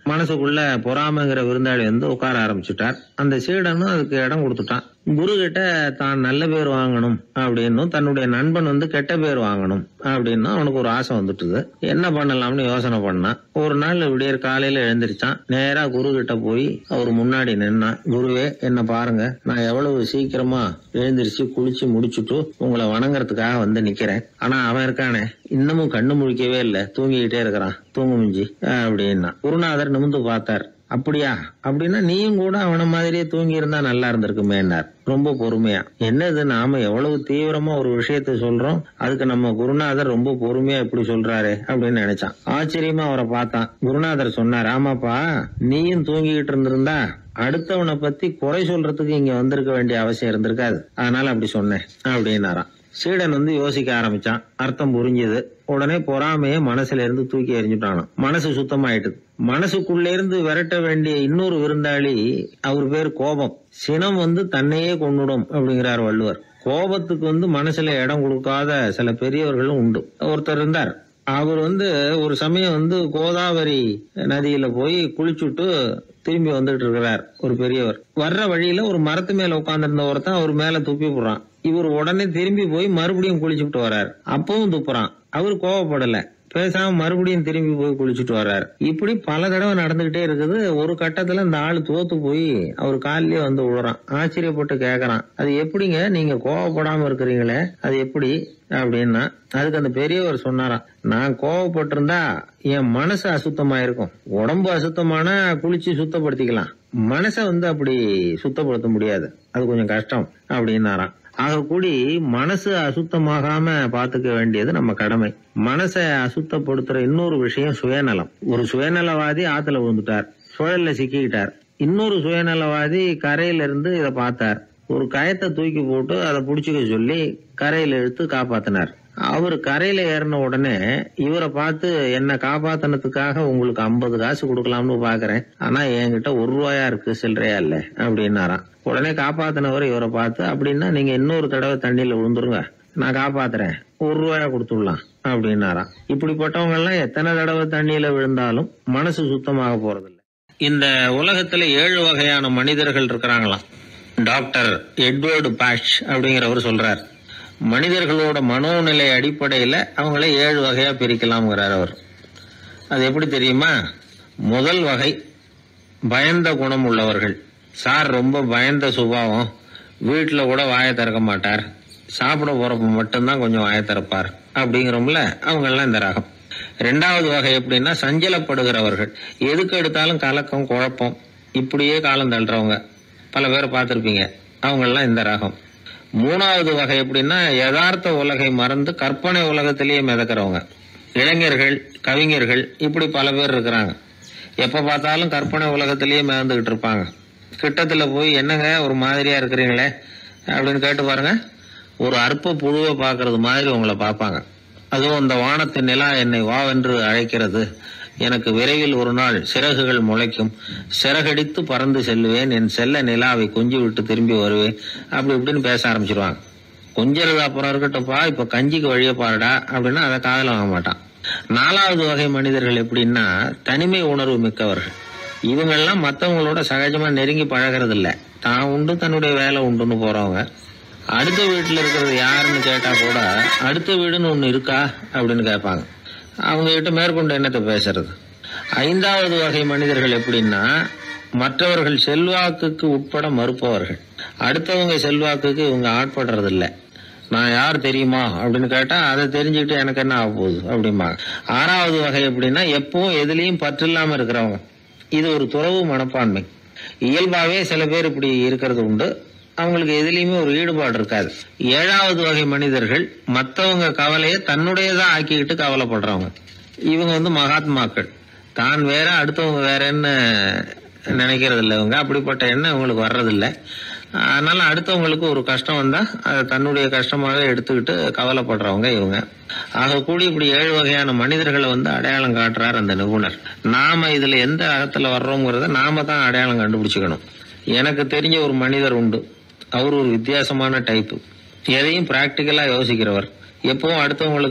மனசுக்குள்ள பொறாமைங்கிற விருந்தாளி வந்து உட்கார ஆரம்பிச்சுட்டார். அந்த சீடனும் அதுக்கு இடம் கொடுத்துட்டான். குரு கிட்ட தான் நல்ல பேர் வாங்கணும் அப்படின்னும் தன்னுடைய நண்பன் வந்து கெட்ட பேர் வாங்கணும் அப்படின்னு அவனுக்கு ஒரு ஆசை வந்துட்டுது. என்ன பண்ணலாம்னு யோசனை பண்ணான். ஒரு நாள் விடியற் காலையில எழுந்திருச்சான். நேரா குரு கிட்ட போய் அவர் முன்னாடி நின்னான். குருவே, என்ன பாருங்க, நான் எவ்வளவு சீக்கிரமா எழுந்திருச்சு குளிச்சு முடிச்சுட்டு உங்களை வணங்குறதுக்காக வந்து நிக்கிறேன். ஆனா அவன் இருக்கானே இன்னமும் கண்ணு முழிக்கவே இல்லை, தூங்கிக்கிட்டே இருக்கிறான், தூங்கு மிஞ்சி அப்படின்னா. குருநாதர் நிமிந்து பார்த்தார். அப்படியா? அப்படின்னா நீயும் கூட அவன மாதிரியே தூங்கி இருந்தா நல்லா இருந்திருக்குமேன்னார் ரொம்ப பொறுமையா. என்னது, நாம எவ்வளவு தீவிரமா ஒரு விஷயத்த சொல்றோம், அதுக்கு நம்ம குருநாதர் ரொம்ப பொறுமையா இப்படி சொல்றாரு அப்படின்னு நினைச்சான். ஆச்சரியமா அவரை பார்த்தான். குருநாதர் சொன்னார், ஆமாப்பா, நீயும் தூங்கிக்கிட்டு இருந்திருந்தா அடுத்தவனை பத்தி குறை சொல்றதுக்கு இங்க வந்திருக்க வேண்டிய அவசியம் இருந்திருக்காது, அதனால அப்படி சொன்னேன் அப்படின்னாராம். சீடன் வந்து யோசிக்க ஆரம்பிச்சான். அர்த்தம் புரிஞ்சது. உடனே பொறாமைய மனசுல இருந்து தூக்கி எறிஞ்சுட்டானோ. மனசு சுத்தமாயிட்டுது. மனசுக்குள்ள இருந்து விரட்ட வேண்டிய இன்னொரு விருந்தாளி, அவர் பேர் கோபம். சினம் வந்து தன்னையே கொண்டுடும் அப்படிங்கிறார் வள்ளுவர். கோபத்துக்கு வந்து மனசுல இடம் கொடுக்காத சில பெரியவர்களும் உண்டு. ஒருத்தர் இருந்தார். அவர் வந்து ஒரு சமயம் வந்து கோதாவரி நதியில போய் குளிச்சுட்டு திரும்பி வந்துட்டு இருக்கிறார். ஒரு பெரியவர் வர்ற வழியில ஒரு மரத்து மேல உட்கார்ந்திருந்த ஒருத்தன் அவர் மேல துப்பி போடுறான். இவர் உடனே திரும்பி போய் மறுபடியும் குளிச்சுட்டு வர்றாரு. அப்பவும் துப்புறான். அவர் கோவப்படல, பேசாம மறுபடியும் திரும்பி போய் குளிச்சுட்டு வர்றாரு. இப்படி பல தடவை நடந்துகிட்டே இருக்குது. ஒரு கட்டத்துல இந்த ஆளு தோத்து போய் அவர் காலிலேயே வந்து விழுறான். ஆச்சரியப்பட்டு கேக்குறான், அது எப்படிங்க நீங்க கோவப்படாம இருக்கிறீங்களே, அது எப்படி அப்படின்னா. அதுக்கு அந்த பெரியவர் சொன்னாராம், நான் கோவப்பட்டிருந்தா என் மனசு அசுத்தமா இருக்கும். உடம்பு அசுத்தமான குளிச்சு சுத்தப்படுத்திக்கலாம், மனசை வந்து அப்படி சுத்தப்படுத்த முடியாது, அது கொஞ்சம் கஷ்டம் அப்படின்னாராம். ஆக கூடி மனசு அசுத்தமாகாம பாத்துக்க வேண்டியது நம்ம கடமை. மனசை அசுத்தப்படுத்துற இன்னொரு விஷயம் சுயநலம். ஒரு சுயநலவாதி ஆத்துல விழுந்துட்டார், சுழல்ல சிக்கிக்கிட்டார். இன்னொரு சுயநலவாதி கரையில இருந்து இதை பார்த்தார். ஒரு கயத்தை தூக்கி போட்டு அதை புடிச்சுக்க சொல்லி கரையில இழுத்து காப்பாத்தினார். அவர் கரையில ஏறின உடனே இவரை பார்த்து, என்ன காப்பாத்தினதுக்காக உங்களுக்கு ஐம்பது காசு கொடுக்கலாம்னு பாக்குறேன், ஆனா என்கிட்ட ஒரு ரூபாயா இருக்கு, சில்லறையா இல்ல அப்படின்னாராம். உடனே காப்பாத்தினவர் இவரை பார்த்து, அப்படின்னா நீங்க இன்னொரு தடவை தண்ணியில விழுந்துருங்க, நான் காப்பாத்துறேன், ஒரு ரூபாயா கொடுத்துடலாம் அப்படின்னாராம். இப்படிப்பட்டவங்க எல்லாம் எத்தனை தடவை தண்ணியில விழுந்தாலும் மனசு சுத்தமாக போறதில்லை. இந்த உலகத்துல ஏழு வகையான மனிதர்கள் இருக்கிறாங்களாம். டாக்டர் எட்வர்டு பாஷ் அப்படிங்கிறவர் சொல்றார், மனிதர்களோட மனோநிலை அடிப்படையில அவங்கள ஏழு வகையா பிரிக்கலாம்ங்கிறார் அவர். அது எப்படி தெரியுமா? முதல் வகை பயந்த குணம் உள்ளவர்கள். சார் ரொம்ப பயந்த சுபாவம், வீட்டுல கூட வாயை திறக்க மாட்டார், சாப்பிட போறப்ப மட்டும்தான் கொஞ்சம் வாயை திறப்பார் அப்படிங்கிறோம்ல, அவங்க எல்லாம் இந்த ரகம். ரெண்டாவது வகை எப்படின்னா சஞ்சலப்படுகிறவர்கள். எதுக்கு எடுத்தாலும் கலக்கம் குழப்பம், இப்படியே காலம் தள்ளுறவங்க பல பேரை பார்த்திருப்பீங்க, அவங்க எல்லாம் இந்த ரகம். மூணாவது வகை எப்படின்னா யதார்த்த உலகை மறந்து கற்பனை உலகத்திலேயே மிதக்கிறவங்க. இளைஞர்கள், கவிஞர்கள், இப்படி பல பேர் இருக்கிறாங்க. எப்ப பார்த்தாலும் கற்பனை உலகத்திலேயே மிதந்துகிட்டு இருப்பாங்க. கிட்டத்துல போய் என்னங்க ஒரு மாதிரியா இருக்கிறீங்களே அப்படின்னு கேட்டு பாருங்க, ஒரு அற்ப புழுவை பாக்குறது மாதிரி உங்களை பார்ப்பாங்க. அதுவும் இந்த வானத்தின் நிலா என்னை வாவென்று அழைக்கிறது, எனக்கு விரைவில் ஒரு நாள் சிறகுகள் முளைக்கும், சிறகடித்து பறந்து செல்லுவேன், என் செல்ல நிலாவை கொஞ்சி விட்டு திரும்பி வருவேன், அப்படி இப்படின்னு பேச ஆரம்பிச்சிருவாங்க. கொஞ்சிறது அப்புறம் இருக்கட்டும்ப்பா, இப்ப கஞ்சிக்கு வழிய பாருடா அப்படின்னா அதை காதல வாங்க மாட்டான். நாலாவது வகை மனிதர்கள் எப்படின்னா தனிமை உணர்வு மிக்கவர்கள். இவங்கெல்லாம் மற்றவங்களோட சகஜமா நெருங்கி பழகிறது இல்ல, தான் உண்டு தன்னுடைய வேலை உண்டுன்னு போறவங்க. அடுத்த வீட்டுல இருக்கிறது யாருன்னு கேட்டா கூட அடுத்த வீடுன்னு ஒண்ணு இருக்கா அப்படின்னு கேட்பாங்க. அவங்க கிட்ட மேற்கொண்டு என்னத்தை பேசுறது. ஐந்தாவது வகை மனிதர்கள் எப்படின்னா மற்றவர்கள் செல்வாக்குக்கு உட்பட மறுப்பவர்கள். அடுத்தவங்க செல்வாக்குக்கு இவங்க ஆட்படுறது இல்லை. நான் யார் தெரியுமா அப்படின்னு கேட்டா அதை தெரிஞ்சுக்கிட்டு எனக்கு என்ன ஆக போகுது அப்படிம்பாங்க. ஆறாவது வகை எப்படின்னா எப்பவும் எதுலயும் பற்று இல்லாம இருக்கிறவங்க. இது ஒரு துறவு மனப்பான்மை. இயல்பாவே சில பேர் இப்படி இருக்கிறது உண்டு, அவங்களுக்கு எதுலயுமே ஒரு ஈடுபாடு இருக்காது. ஏழாவது வகை மனிதர்கள் மற்றவங்க கவலையை தன்னுடையதான் ஆக்கிக்கிட்டு கவலைப்படுறவங்க. இவங்க வந்து மகாத்மாக்கள். தான் வேற அடுத்தவங்க வேறன்னு நினைக்கிறது இல்லை இவங்க. அப்படிப்பட்ட எண்ணம் இவங்களுக்கு வர்றதில்லை. அதனால அடுத்தவங்களுக்கு ஒரு கஷ்டம் வந்தா அதை தன்னுடைய கஷ்டமாக எடுத்துக்கிட்டு கவலைப்படுறவங்க இவங்க. ஆக கூடி இப்படி ஏழு வகையான மனிதர்களை வந்து அடையாளம் காட்டுறார் அந்த நிபுணர். நாம இதுல எந்த அகத்துல வர்றோங்கிறத நாம தான் அடையாளம் கண்டுபிடிச்சுக்கணும். எனக்கு தெரிஞ்ச ஒரு மனிதர் உண்டு. அவர் ஒரு வித்தியாசமான டைப்பு. எதையும் பிராக்டிக்கலா யோசிக்கிறவர். எப்பவும் அடுத்தவங்களுக்கு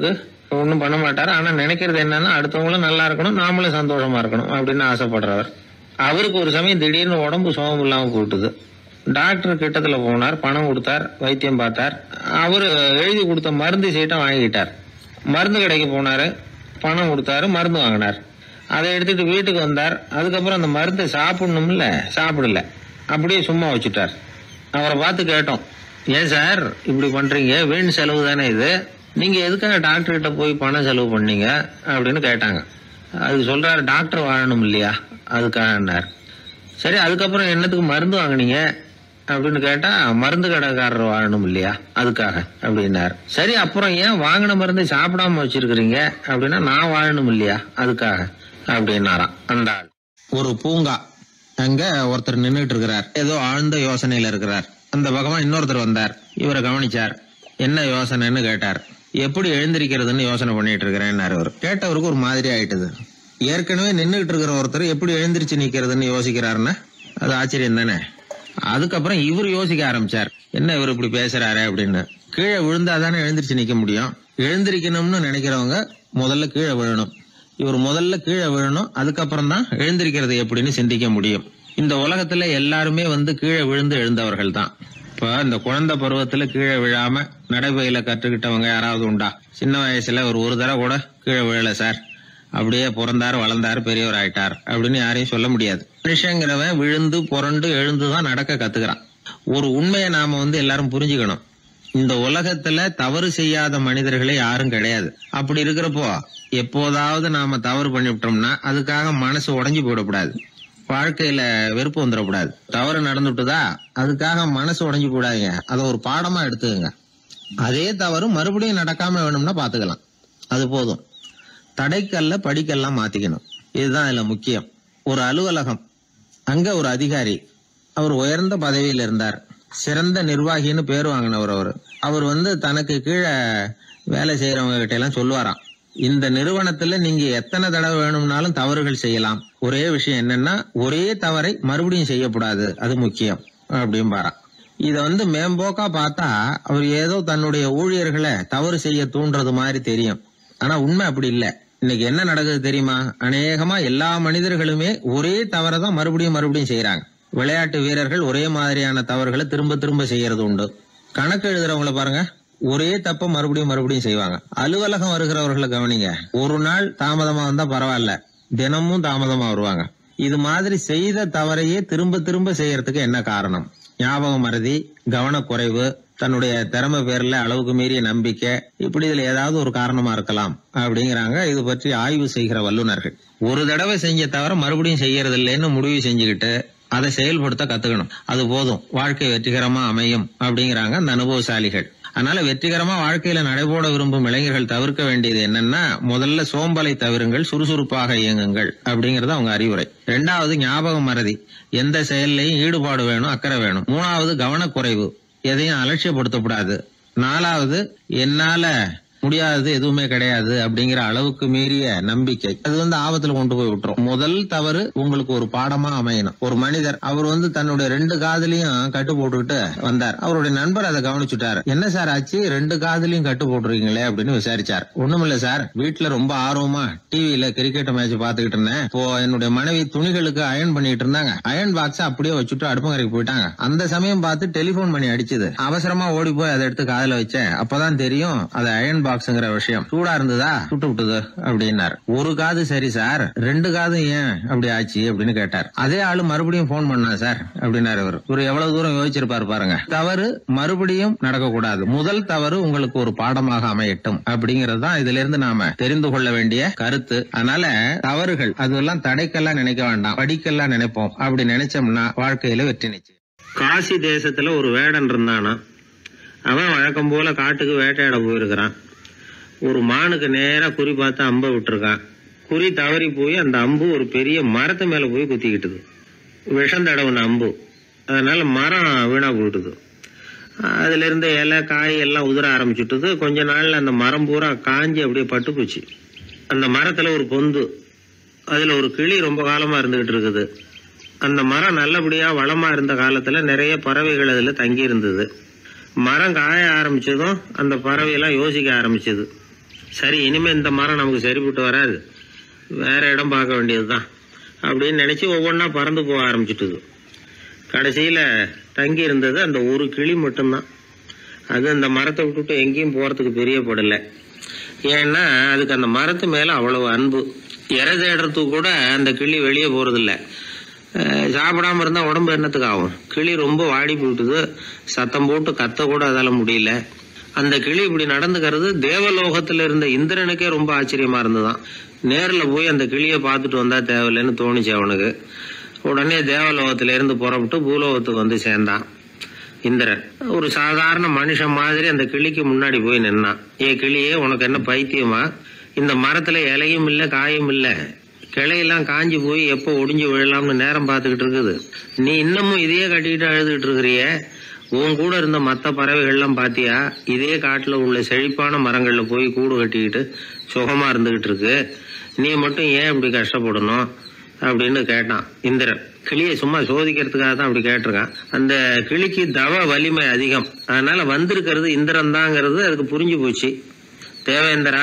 ஒன்றும் பண்ண மாட்டார். ஆனால் நினைக்கிறது என்னன்னா அடுத்தவங்களும் நல்லா இருக்கணும், நாமளும் சந்தோஷமா இருக்கணும் அப்படின்னு ஆசைப்படுறவர். அவருக்கு ஒரு சமயம் திடீர்னு உடம்பு சோகம் இல்லாமல் போட்டுது. டாக்டர் கிட்டத்தில் போனார், பணம் கொடுத்தார், வைத்தியம் பார்த்தார். அவர் எழுதி கொடுத்த மருந்து சீட்டை வாங்கிட்டார். மருந்து கடைக்கு போனார், பணம் கொடுத்தாரு, மருந்து வாங்கினார். அதை எடுத்துட்டு வீட்டுக்கு வந்தார். அதுக்கப்புறம் அந்த மருந்தை சாப்பிடணும்ல, சாப்பிடல, அப்படியே சும்மா வச்சுட்டார். அவரை பார்த்து கேட்டோம், ஏன் சார் இப்படி பண்றீங்க, வீண் செலவு தானே இது, நீங்க எதுக்காக டாக்டர் கிட்ட போய் பணம் செலவு பண்ணீங்க அப்படின்னு கேட்டாங்க. அது சொல்றாரு, டாக்டர் வாழணும் இல்லையா அதுக்காகன்னார். சரி, அதுக்கப்புறம் என்னத்துக்கு மருந்து வாங்கினீங்க அப்படின்னு கேட்டா, மருந்து கடைக்காரர் வாழணும் இல்லையா அதுக்காக அப்படின்னார். சரி, அப்புறம் ஏன் வாங்கின மருந்தை சாப்பிடாம வச்சிருக்கிறீங்க அப்படின்னா, நான் வாழணும் இல்லையா அதுக்காக அப்படின்னாராம் அந்த ஆள். ஒரு பூங்கா, அங்க ஒருத்தர் நின்றுட்டு இருக்கிறார், ஏதோ ஆழ்ந்த யோசனையில இருக்கிறார். அந்த பக்கமா இன்னொருத்தர் வந்தார், இவரை கவனிச்சார். என்ன யோசனைன்னு கேட்டார். எப்படி எழுந்திருக்கிறதுன்னு யோசனை பண்ணிட்டு இருக்கிறேன்னாரு. அவர் கேட்டவருக்கு ஒரு மாதிரி ஆயிட்டது. ஏற்கனவே நின்றுகிட்டு இருக்கிற ஒருத்தர் எப்படி எழுந்திருச்சு நிக்கிறதுன்னு யோசிக்கிறாருன்னா அது ஆச்சரியம் தானே. அதுக்கப்புறம் இவர் யோசிக்க ஆரம்பிச்சார், என்ன இவர் இப்படி பேசுறாரு அப்படின்னு. கீழே விழுந்தாதானே எழுந்திருச்சு நிக்க முடியும். எழுந்திருக்கணும்னு நினைக்கிறவங்க முதல்ல கீழே விழணும். இவர் முதல்ல கீழே விழணும், அதுக்கப்புறம் தான் எழுந்திருக்கிறது எப்படின்னு சிந்திக்க முடியும். இந்த உலகத்துல எல்லாருமே வந்து கீழே விழுந்து எழுந்தவர்கள் தான். இப்ப இந்த குழந்தை பருவத்துல கீழே விழாம நடைபயில கற்றுக்கிட்டவங்க யாராவது உண்டா? சின்ன வயசுல ஒரு ஒரு தடவை கூட கீழே விழல சார், அப்படியே பிறந்தாரு வளர்ந்தாரு பெரியவர் ஆயிட்டார் அப்படின்னு யாரையும் சொல்ல முடியாது. மனுஷங்கிறவன் விழுந்து புரண்டு எழுந்துதான் நடக்க கத்துக்கிறான். ஒரு உண்மையை நாம வந்து எல்லாரும் புரிஞ்சுக்கணும். இந்த உலகத்துல தவறு செய்யாத மனிதர்களே யாரும் கிடையாது. அப்படி இருக்கிறப்போ எப்போதாவது நாம தவறு பண்ணிவிட்டோம்னா அதுக்காக மனசு உடைஞ்சு போயிடக்கூடாது, வாழ்க்கையில வெறுப்பு வந்துடக்கூடாது. தவறு நடந்துட்டுதா அதுக்காக மனசு உடைஞ்சு கூடாதுங்க, அதை ஒரு பாடமா எடுத்துக்கங்க. அதே தவறு மறுபடியும் நடக்காம வேணும்னா பாத்துக்கலாம், அது போதும். தடைக்கல்ல படிக்கெல்லாம் மாத்திக்கணும், இதுதான் இதுல முக்கியம். ஒரு அலுவலகம், அங்க ஒரு அதிகாரி, அவர் உயர்ந்த பதவியில் இருந்தார், சிறந்த நிர்வாகின்னு பேர் வாங்கினவர். அவர் அவர் வந்து தனக்கு கீழே வேலை செய்யறவங்க கிட்ட எல்லாம் சொல்லுவாராம், இந்த நிறுவனத்துல நீங்க எத்தனை தடவை வேணும்னாலும் தவறுகள் செய்யலாம், ஒரே விஷயம் என்னன்னா ஒரே தவறை மறுபடியும் செய்யக்கூடாது, அது முக்கியம் அப்படின்பாராம். இத வந்து மேம்போக்கா பார்த்தா அவர் ஏதோ தன்னுடைய ஊழியர்களை தவறு செய்ய தூண்டுறது மாதிரி தெரியும். ஆனா உண்மை அப்படி இல்லை. இன்னைக்கு என்ன நடக்குது தெரியுமா? அநேகமா எல்லா மனிதர்களுமே ஒரே தவறை தான் மறுபடியும் மறுபடியும் செய்யறாங்க. விளையாட்டு வீரர்கள் ஒரே மாதிரியான தவறுகளை திரும்ப திரும்ப செய்யறது உண்டு. கணக்கு எழுதுறவங்கள பாருங்க, ஒரே தப்ப மறுபடியும் மறுபடியும் செய்வாங்க. அலுவலகம் வருகிறவர்களை கவனிங்க, ஒரு நாள் தாமதமா வந்தா பரவாயில்ல, தினமும் தாமதமா வருவாங்க. இது மாதிரி செய்த தவறையே திரும்ப திரும்ப செய்யறதுக்கு என்ன காரணம்? ஞாபக மறதி, கவனக்குறைவு, தன்னுடைய திறமை பேர்ல அளவுக்கு மீறிய நம்பிக்கை, இப்படி இதுல ஏதாவது ஒரு காரணமா இருக்கலாம் அப்படிங்கிறாங்க இது பற்றி ஆய்வு செய்கிற வல்லுநர்கள். ஒரு தடவை செஞ்ச தவிர மறுபடியும் செய்யறது இல்லைன்னு முடிவு செஞ்சுக்கிட்டு அதை செயல்படுத்த கத்துக்கணும், அது போதும், வாழ்க்கை வெற்றிகரமா அமையும் அப்படிங்கிறாங்க அந்த அனுபவசாலிகள். அதனால வெற்றிகரமா வாழ்க்கையில நடைபோட விரும்பும் இளைஞர்கள் தவிர்க்க வேண்டியது என்னன்னா, முதல்ல சோம்பலை தவிருங்கள், சுறுசுறுப்பாக இயங்குங்கள் அப்படிங்கறது அவங்க அறிவுரை. ரெண்டாவது ஞாபக மறதி, எந்த செயல்லையும் ஈடுபாடு வேணும், அக்கறை வேணும். மூணாவது கவனக்குறைவு, எதையும் அலட்சியப்படுத்தக்கூடாது. நாலாவது என்னால முடியாதது எதுவுமே கிடையாது அப்படிங்கிற அளவுக்கு மீறிய நம்பிக்கை, அது வந்து ஆபத்துல கொண்டு போய் விட்டுரும். முதல் தவறு உங்களுக்கு ஒரு பாடமா அமையணும். ஒரு மனிதர், அவர் வந்து தன்னுடைய ரெண்டு காதலையும் கட்டு போட்டுக்கிட்டு வந்தார். அவருடைய நண்பர் அதை கவனிச்சுட்டாரு. என்ன சார் ஆச்சு, ரெண்டு காதலையும் கட்டு போட்டுருக்கீங்களே அப்படின்னு விசாரிச்சார். ஒண்ணுமில்ல சார், வீட்டுல ரொம்ப ஆர்வமா டிவியில கிரிக்கெட் மேட்ச் பாத்துக்கிட்டு இருந்தேன். இப்போ என்னுடைய மனைவி துணிகளுக்கு அயன் பண்ணிட்டு இருந்தாங்க. அயன் பாக்ஸ் அப்படியே வச்சுட்டு அடுப்பங்கரைக்கு போயிட்டாங்க. அந்த சமயம் பார்த்து டெலிபோன் பண்ணி அடிச்சது. அவசரமா ஓடி போய் அதை எடுத்து காதுல வச்சேன். அப்பதான் தெரியும் அது அயன் பாக்ஸ் விஷயம். சூடா இருந்ததா, சுட்டு விட்டுது அப்படின்னாரு. ஒரு காது சரி சார், ரெண்டு காது ஏன் அப்படி ஆச்சு அப்படின்னு கேட்டார். அதே ஆளு மறுபடியும் போன் பண்ணா சார் அப்படின்னாரு. அவர் ஒரு எவ்வளவு தூரம் யோசிச்சிருப்பாரு பாருங்க. தவறு மறுபடியும் நடக்க கூடாது, முதல் தவறு உங்களுக்கு ஒரு பாடமாக அமையட்டும் அப்படிங்கறது தான் இதுல இருந்து நாம தெரிந்து கொள்ள வேண்டிய கருத்து. அதனால தவறுகள் அதெல்லாம் தடைக்கெல்லாம் நினைக்க வேண்டாம், படிக்கெல்லாம் நினைப்போம். அப்படி நினைச்சோம்னா வாழ்க்கையில வெற்றி நிச்சயம். காசி தேசத்துல ஒரு வேடன் இருந்தானா, அவன் வழக்கம் போல காட்டுக்கு வேட்டையாட போயிருக்கிறான். ஒரு மானுக்கு நேரா குறி பார்த்து அம்பை விட்டுருக்கான். குறி தவறி போய் அந்த அம்பு ஒரு பெரிய மரத்து மேல போய் குத்திக்கிட்டுது. விஷம் தடவுன அம்பு, அதனால மரம் வீணா போயிட்டுது. அதுல இருந்த இலை காய் எல்லாம் உதிர ஆரம்பிச்சுட்டுது. கொஞ்ச நாள்ல அந்த மரம் பூரா காஞ்சி அப்படியே பட்டு போச்சு. அந்த மரத்துல ஒரு பொந்து, அதுல ஒரு கிளி ரொம்ப காலமா இருந்துகிட்டு இருக்குது. அந்த மரம் நல்லபடியா வளமா இருந்த காலத்துல நிறைய பறவைகள் அதுல தங்கி இருந்தது. மரம் காய ஆரம்பிச்சதும் அந்த பறவையெல்லாம் யோசிக்க ஆரம்பிச்சது. சரி, இனிமேல் இந்த மரம் நமக்கு சரிப்பட்டு வராது, வேற இடம் பார்க்க வேண்டியது தான் அப்படின்னு நினச்சி ஒவ்வொன்றா பறந்து போக ஆரம்பிச்சுட்டுது. கடைசியில் தங்கி இருந்தது அந்த ஒரு கிளி மட்டும்தான். அது அந்த மரத்தை விட்டுட்டு எங்கேயும் போகிறதுக்கு பிரியப்படலை. ஏன்னா அதுக்கு அந்த மரத்து மேலே அவ்வளவு அன்பு. இறை தேடுறதுக்கு கூட அந்த கிளி வெளியே போகிறதில்ல. சாப்பிடாம இருந்தால் உடம்பு என்னத்துக்கு ஆகும்? கிளி ரொம்ப வாடி போயிட்டுது, சத்தம் போட்டு கத்த கூட அதால் முடியல. அந்த கிளி இப்படி நடந்துக்கிறது தேவலோகத்தில் இருந்த இந்திரனுக்கே ரொம்ப ஆச்சரியமா இருந்துதான். நேரில் போய் அந்த கிளியை பார்த்துட்டு வந்தா தேவையில்லைன்னு தோணுச்சு அவனுக்கு. உடனே தேவலோகத்திலேருந்து புறப்பட்டு பூலோகத்துக்கு வந்து சேர்ந்தான் இந்திரன். ஒரு சாதாரண மனுஷன் மாதிரி அந்த கிளிக்கு முன்னாடி போய் நின்னான். ஏ கிளியே, உனக்கு என்ன பைத்தியமா? இந்த மரத்துல இலையும் இல்லை காயும் இல்லை, கிளையெல்லாம் காஞ்சி போய் எப்போ ஒடிஞ்சு விழலாம்னு நேரம் பார்த்துக்கிட்டு இருக்குது. நீ இன்னமும் இதையே கட்டிக்கிட்டு அழுதுகிட்டு இருக்கிறிய. உன் கூட இருந்த மற்ற பறவைகள்லாம் பாத்தியா? இதே காட்டுல உள்ள செழிப்பான மரங்கள்ல போய் கூடு கட்டிக்கிட்டு சுகமா இருந்துகிட்டு இருக்கு. நீ மட்டும் ஏன் இப்படி கஷ்டப்படணும் அப்படின்னு கேட்டான் இந்திரன். கிளியை சும்மா சோதிக்கிறதுக்காக தான் அப்படி கேட்டிருக்கான். அந்த கிளிக்கு தவ வலிமை அதிகம், அதனால வந்திருக்கிறது இந்திரன் தாங்கிறது அதுக்கு புரிஞ்சு போச்சு. தேவேந்திரா,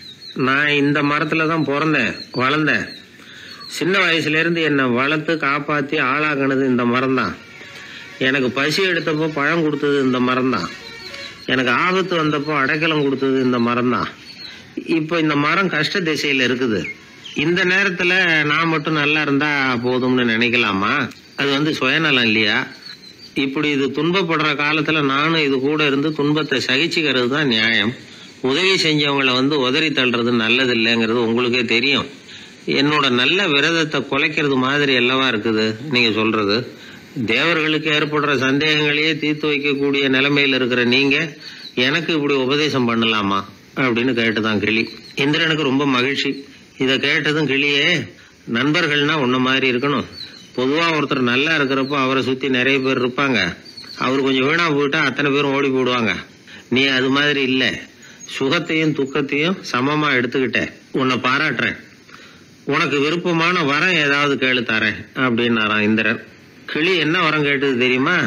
நான் இந்த மரத்துல தான் பிறந்தேன் வளர்ந்தேன். சின்ன வயசுல இருந்து என்னை வளர்த்து காப்பாத்தி ஆளாகினது இந்த மரம் தான். எனக்கு பசி எடுத்தப்போ பழம் கொடுத்தது இந்த மரம் தான். எனக்கு ஆபத்து வந்தப்போ அடைக்கலம் கொடுத்தது இந்த மரம் தான். இப்போ இந்த மரம் கஷ்ட திசையில இருக்குது. இந்த நேரத்துல நான் மட்டும் நல்லா இருந்தா போதும்னு நினைக்கலாமா? அது வந்து சுயநலம் இல்லையா? இப்படி இது துன்பப்படுற காலத்துல நானும் இது கூட இருந்து துன்பத்தை சகிச்சுக்கிறது தான் நியாயம். உதவி செஞ்சவங்களை வந்து உதறி தள்ளுறது நல்லது இல்லைங்கிறது உங்களுக்கே தெரியும். என்னோட நல்ல விரதத்தை குலைக்கிறது மாதிரி அல்லவா இருக்குது நீங்க சொல்றது. தேவர்களுக்கு ஏற்படுற சந்தேகங்களையே தீர்த்து வைக்கக்கூடிய நிலைமையில இருக்கிற நீங்க எனக்கு இப்படி உபதேசம் பண்ணலாமா அப்படின்னு கேட்டுதான் கிளி. இந்திரனுக்கு ரொம்ப மகிழ்ச்சி. இதை கேட்டதும் கிளியே, நண்பர்கள்னா உன்ன மாதிரி இருக்கணும். பொதுவா ஒருத்தர் நல்லா இருக்கிறப்போ அவரை சுத்தி நிறைய பேர் இருப்பாங்க. அவர் கொஞ்சம் வீணா போயிட்டா அத்தனை பேரும் ஓடி போடுவாங்க. நீ அது மாதிரி இல்லை. சுகத்தையும் துக்கத்தையும் சமமா எடுத்துக்கிட்ட. உன்னை பாராட்டுறேன். உனக்கு விருப்பமான வரம் ஏதாவது கேளு தரேன் அப்படின்னாரான் இந்திரன். கிளி என்ன வரம் கேட்டது தெரியுமா?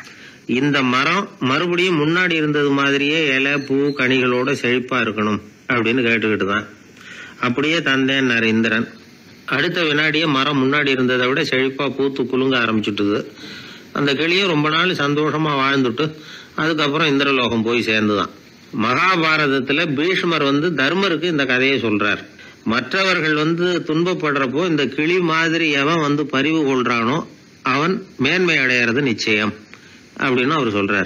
இந்த மரம் மறுபடியும் முன்னாடி இருந்தது மாதிரியே இலை பூ கனிகளோட செழிப்பா இருக்கணும் அப்படின்னு கேட்டுக்கிட்டு தான். அப்படியே தந்தேன்னாரு இந்திரன். அடுத்த வினாடியே மரம் முன்னாடி இருந்ததை விட செழிப்பா பூத்து குலுங்க ஆரம்பிச்சுட்டுது. அந்த கிளியும் ரொம்ப நாள் சந்தோஷமா வாழ்ந்துட்டு அதுக்கப்புறம் இந்திரலோகம் போய் சேர்ந்துதான். மகாபாரதத்துல பீஷ்மர் வந்து தர்மருக்கு இந்த கதையை சொல்றார். மற்றவர்கள் வந்து துன்பப்படுறப்போ இந்த கிளி மாதிரி எவன் வந்து பரிவு கொள்றானோ அவன் மேன்மை அடையிறது நிச்சயம் அப்படின்னு அவர் சொல்றார்.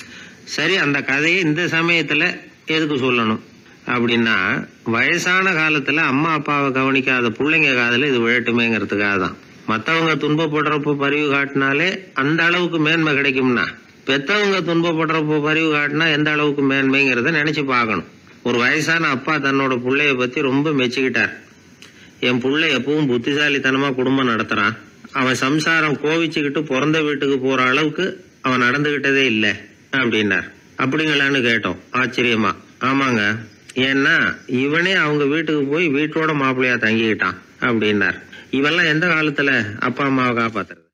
சரி, அந்த கதையை இந்த சமயத்துல எதுக்கு சொல்லணும் அப்படின்னா, வயசான காலத்துல அம்மா அப்பாவை கவனிக்காத பிள்ளைங்க காதல இது விழட்டுமேங்கிறதுக்காக தான். மற்றவங்க துன்பப்படுறப்போ பரிவு காட்டினாலே அந்த அளவுக்கு மேன்மை கிடைக்கும்னா, பெத்தவங்க துன்பப்படுறப்போ பரிவு காட்டினா எந்த அளவுக்கு மேன்மைங்கிறத நினைச்சு பார்க்கணும். ஒரு வயசான அப்பா தன்னோட பிள்ளைய பத்தி ரொம்ப மெச்சுக்கிட்டார். என் பிள்ளை எப்பவும் புத்திசாலித்தனமா குடும்பம் நடத்துறான். அவன் சம்சாரம் கோவிச்சுக்கிட்டு பிறந்த வீட்டுக்கு போற அளவுக்கு அவன் நடந்துகிட்டதே இல்லை அப்படின்னார். அப்படிங்களான்னு கேட்டோம் ஆச்சரியமா. ஆமாங்க, ஏன்னா இவனே அவங்க வீட்டுக்கு போய் வீட்டோட மாப்பிள்ளையா தங்கிக்கிட்டான் அப்படின்னார். இவெல்லாம் எந்த காலத்துல அப்பா அம்மாவை காப்பாத்துறது?